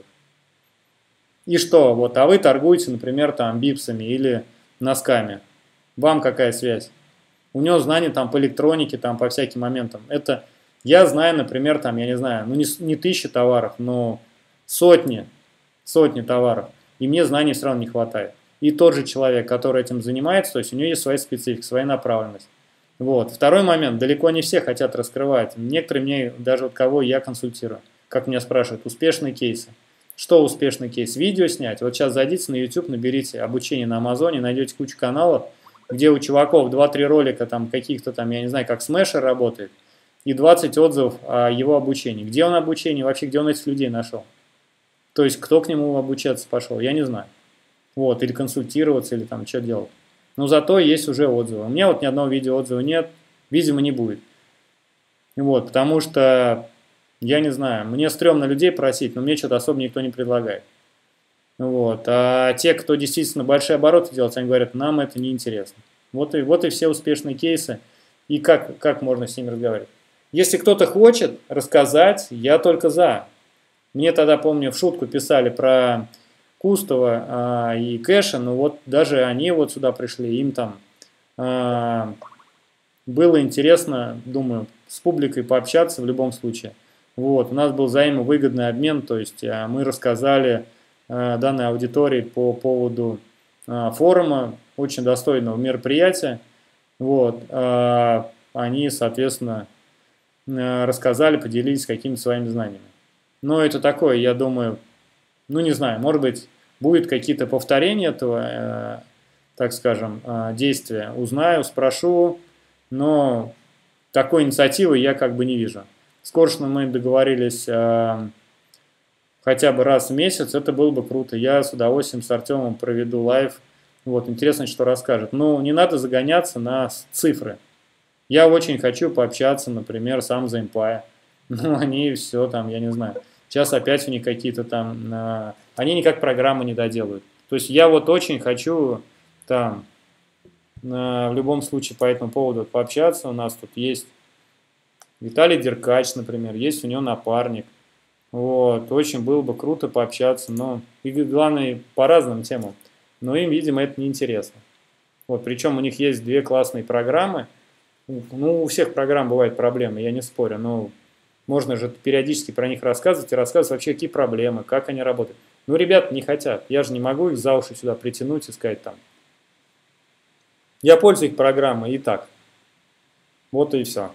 И что? Вот, а вы торгуете, например, там бипсами или носками. Вам какая связь? У него знания там по электронике, там по всяким моментам. Это я знаю, например, там, я не знаю, ну не 1000 товаров, но сотни товаров. И мне знаний все равно не хватает. И тот же человек, который этим занимается, то есть у него есть своя специфика, своя направленность. Вот. Второй момент. Далеко не все хотят раскрывать. Некоторые мне, даже вот кого я консультирую, как меня спрашивают, успешные кейсы. Что успешный кейс? Видео снять. Вот сейчас зайдите на YouTube, наберите обучение на Амазоне, найдете кучу каналов, где у чуваков 2-3 ролика там каких-то там, я не знаю, как Смешер работает, и 20 отзывов о его обучении. Где он обучение, вообще где он этих людей нашел? То есть кто к нему обучаться пошел, я не знаю. Вот, или консультироваться, или там что делать. Но зато есть уже отзывы. У меня вот ни одного видео отзыва нет, видимо, не будет. Вот, потому что, я не знаю, мне стрёмно людей просить, но мне что-то особо никто не предлагает. Вот, а те, кто действительно большие обороты делает, они говорят, нам это не интересно. Вот и все успешные кейсы. И как можно с ними разговаривать? Если кто-то хочет рассказать, я только за. Мне тогда, помню, в шутку писали про Кустова и Кэша, ну вот даже они вот сюда пришли, им там было интересно, думаю, с публикой пообщаться в любом случае. Вот, у нас был взаимовыгодный обмен, то есть мы рассказали данной аудитории по поводу форума, очень достойного мероприятия. Вот, они, соответственно, рассказали, поделились какими-то своими знаниями. Но это такое, я думаю, ну не знаю, может быть, будет какие-то повторения этого, так скажем, действия. Узнаю, спрошу, но такой инициативы я как бы не вижу. С Коршуном мы договорились хотя бы раз в месяц, это было бы круто. Я с удовольствием с Артемом проведу лайв. Вот, интересно, что расскажет. Но не надо загоняться на цифры. Я очень хочу пообщаться, например, с Hamza Empire. Ну, они все там, я не знаю. Сейчас опять у них какие-то там... они никак программы не доделают. То есть я вот очень хочу там в любом случае по этому поводу пообщаться. У нас тут есть Виталий Деркач, например, есть у него напарник. Вот, очень было бы круто пообщаться, но и главное по разным темам. Но им, видимо, это неинтересно. Вот, причем у них есть две классные программы. Ну, у всех программ бывают проблемы, я не спорю, но можно же периодически про них рассказывать и рассказывать вообще, какие проблемы, как они работают. Ну, ребята не хотят, я же не могу их за уши сюда притянуть и сказать там. Я пользуюсь их программой и так. Вот и все.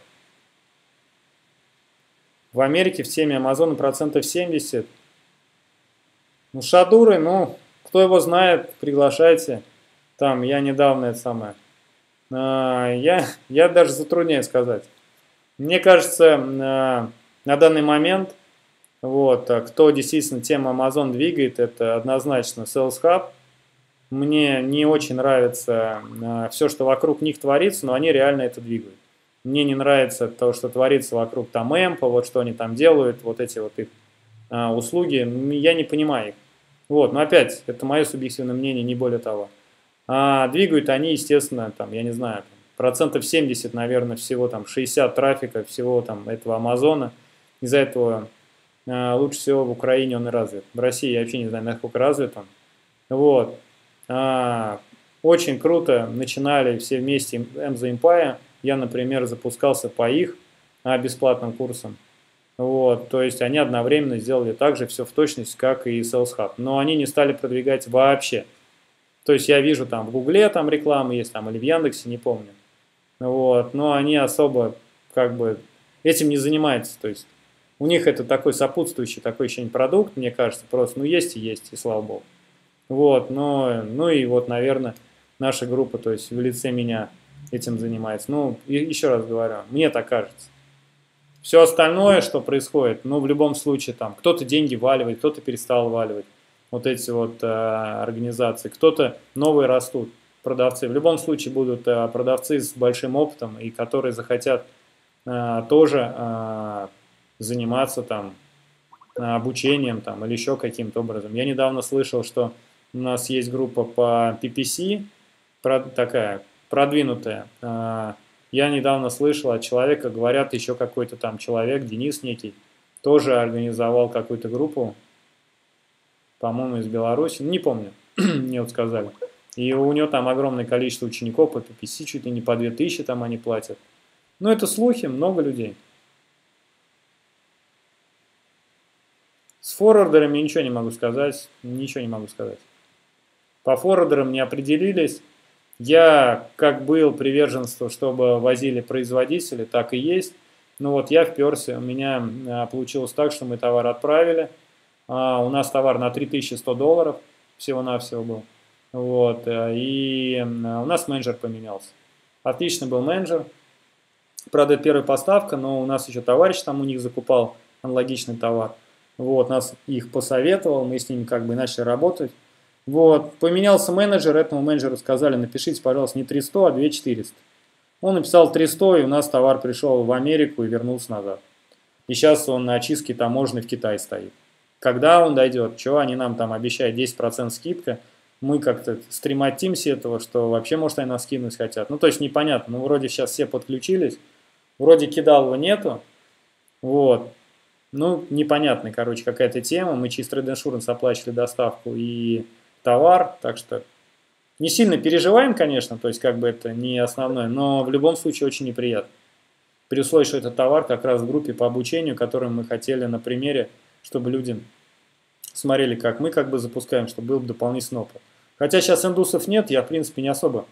В Америке в теме Амазона 70%. Ну, Шадуры, ну, кто его знает, приглашайте. Там, я недавно это самое. Я даже затрудняюсь сказать. Мне кажется, на данный момент, вот, кто действительно тему Amazon двигает, это однозначно Sales Hub. Мне не очень нравится все, что вокруг них творится, но они реально это двигают. Мне не нравится то, что творится вокруг там Эмпа, вот что они там делают, вот эти вот их услуги, я не понимаю их. Вот, но опять, это мое субъективное мнение, не более того. Двигают они, естественно, там, я не знаю, процентов 70, наверное, всего там 60 трафика, всего там этого Амазона. Из-за этого лучше всего в Украине он и развит. В России я вообще не знаю, насколько развит он. Вот. Очень круто начинали все вместе Hamza Empire. Я, например, запускался по их бесплатным курсам. Вот, то есть они одновременно сделали так же все в точности, как и Sales Hub. Но они не стали продвигать вообще. То есть я вижу там в Гугле там реклама есть, там, или в Яндексе, не помню. Вот, но они особо как бы этим не занимаются. То есть у них это такой сопутствующий, такой еще не продукт, мне кажется, просто ну есть, и слава богу. Вот, но, ну и вот, наверное, наша группа, то есть в лице меня этим занимается. Ну, еще раз говорю, мне так кажется. Все остальное, что происходит, ну, в любом случае, там, кто-то деньги валивает, кто-то перестал валивать, вот эти вот организации, кто-то новые растут, продавцы. В любом случае будут продавцы с большим опытом, и которые захотят тоже заниматься там обучением там, или еще каким-то образом. Я недавно слышал, что у нас есть группа по PPC, такая продвинутая. Я недавно слышал от человека, говорят, еще какой-то там человек, Денис некий, тоже организовал какую-то группу, по-моему, из Беларуси, не помню, мне вот сказали. И у него там огромное количество учеников по PPC, чуть ли не по 2000 там они платят. Но это слухи, много людей. С форвардерами ничего не могу сказать, По форвардерам не определились. Я как был приверженству, чтобы возили производители, так и есть. Ну вот я вперся, у меня получилось так, что мы товар отправили. У нас товар на $3100 всего-навсего был. Вот, и у нас менеджер поменялся. Отлично был менеджер. Правда, это первая поставка, но у нас еще товарищ там у них закупал аналогичный товар. Вот, нас их посоветовал, мы с ними как бы начали работать. Вот, поменялся менеджер, этому менеджеру сказали, напишите, пожалуйста, не 300, а 2400. Он написал 300, и у нас товар пришел в Америку и вернулся назад. И сейчас он на очистке таможенной в Китае стоит. Когда он дойдет, что они нам там обещают, 10% скидка, мы как-то стрематимся этого, что вообще, может, они нас кинуть хотят. Ну, то есть непонятно. Ну, вроде сейчас все подключились, вроде кидалова нету, вот. Ну, непонятная, короче, какая-то тема. Мы через Trade Insurance оплачивали доставку и товар, так что не сильно переживаем, конечно, то есть как бы это не основное, но в любом случае очень неприятно. При условии, что это товар как раз в группе по обучению, который мы хотели на примере, чтобы люди смотрели, как мы как бы запускаем, чтобы был дополнительный опыт. Хотя сейчас индусов нет, я в принципе не особо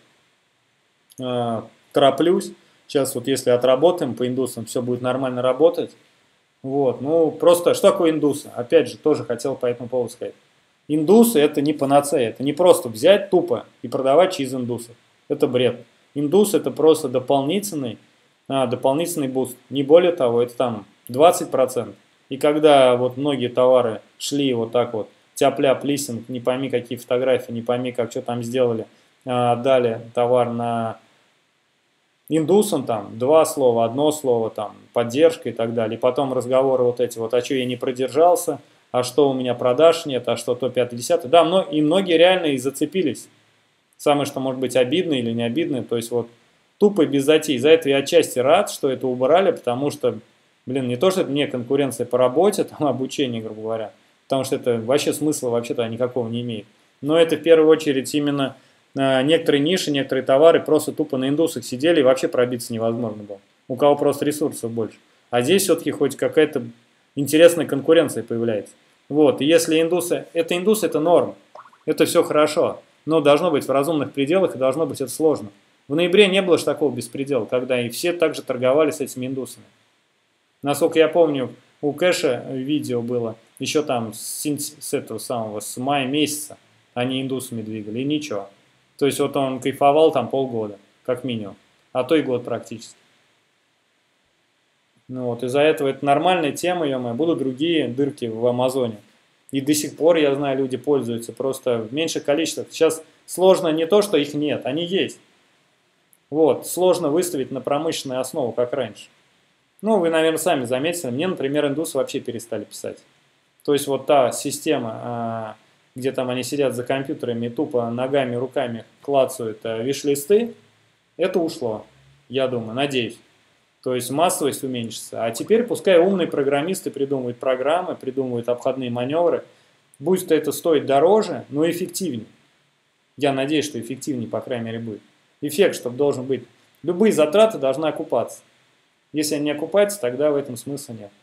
тороплюсь. Сейчас вот если отработаем по индусам, все будет нормально работать. Вот, ну просто, что такое индусы? Опять же, тоже хотел по этому поводу сказать. Индусы это не панацея, это не просто взять тупо и продавать через индусов. Это бред. Индус это просто дополнительный буст. Не более того, это там 20%. И когда вот многие товары шли вот так вот, тяп-ляп, листинг, не пойми какие фотографии, не пойми как, что там сделали, дали товар на индусам, там, 2 слова, 1 слово, там, поддержка и так далее. И потом разговоры вот эти вот, а что я не продержался, а что у меня продаж нет, а что то 5-10. Да, и многие реально и зацепились. Самое, что может быть обидно или не обидно, то есть вот тупо без затей. За это я отчасти рад, что это убрали, потому что, блин, не то, что это не конкуренция по работе, там, обучение, грубо говоря, потому что это вообще смысла вообще-то никакого не имеет. Но это в первую очередь именно некоторые ниши, некоторые товары просто тупо на индусах сидели и вообще пробиться невозможно было. У кого просто ресурсов больше. А здесь все-таки хоть какая-то интересная конкуренция появляется. Вот, и если индусы, это норм, это все хорошо, но должно быть в разумных пределах и должно быть это сложно. В ноябре не было же такого беспредела, когда и все также торговали с этими индусами. Насколько я помню, у Кэша видео было еще там с мая месяца они индусами двигали, и ничего. То есть вот он кайфовал там полгода, как минимум, а то и год практически. Ну вот, из-за этого это нормальная тема, ё-моё, будут другие дырки в Амазоне. И до сих пор, я знаю, люди пользуются просто в меньших количествах. Сейчас сложно не то, что их нет, они есть. Вот, сложно выставить на промышленную основу, как раньше. Ну, вы, наверное, сами заметили, мне, например, индусы вообще перестали писать. То есть вот та система, где там они сидят за компьютерами и тупо ногами, руками клацают виш-листы, это ушло, я думаю, надеюсь. То есть массовость уменьшится. А теперь пускай умные программисты придумывают программы, придумывают обходные маневры. Будет это стоить дороже, но эффективнее. Я надеюсь, что эффективнее, по крайней мере, будет. Эффект, чтобы должен быть. Любые затраты должны окупаться. Если они не окупаются, тогда в этом смысла нет.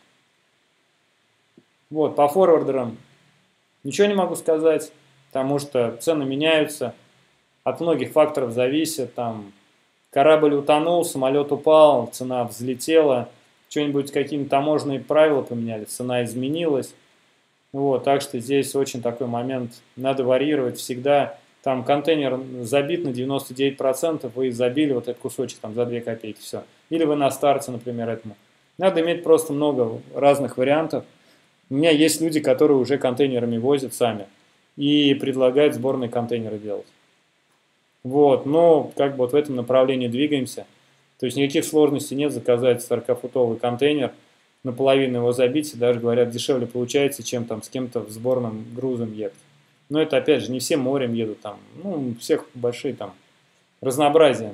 Вот, по форвардерам ничего не могу сказать, потому что цены меняются, от многих факторов зависит, там, корабль утонул, самолет упал, цена взлетела, что-нибудь, какие-нибудь таможенные правила поменяли, цена изменилась. Вот, так что здесь очень такой момент, надо варьировать всегда. Там контейнер забит на 99%, вы забили вот этот кусочек там за 2 копейки, все. Или вы на старте, например, этому. Надо иметь просто много разных вариантов. У меня есть люди, которые уже контейнерами возят сами и предлагают сборные контейнеры делать. Вот, но как бы вот в этом направлении двигаемся. То есть никаких сложностей нет заказать 40-футовый контейнер, наполовину его забить, и даже, говорят, дешевле получается, чем там с кем-то в сборном грузом ехать. Но это, опять же, не все морем едут там, ну, у всех большие там разнообразия.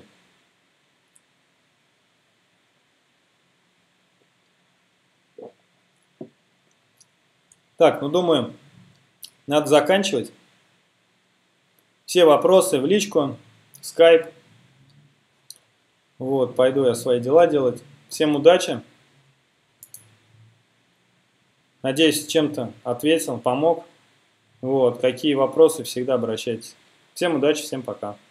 Так, ну, думаю, надо заканчивать. Все вопросы в личку, в скайп. Вот, пойду я свои дела делать. Всем удачи. Надеюсь, чем-то ответил, помог. Вот, какие вопросы, всегда обращайтесь. Всем удачи, всем пока.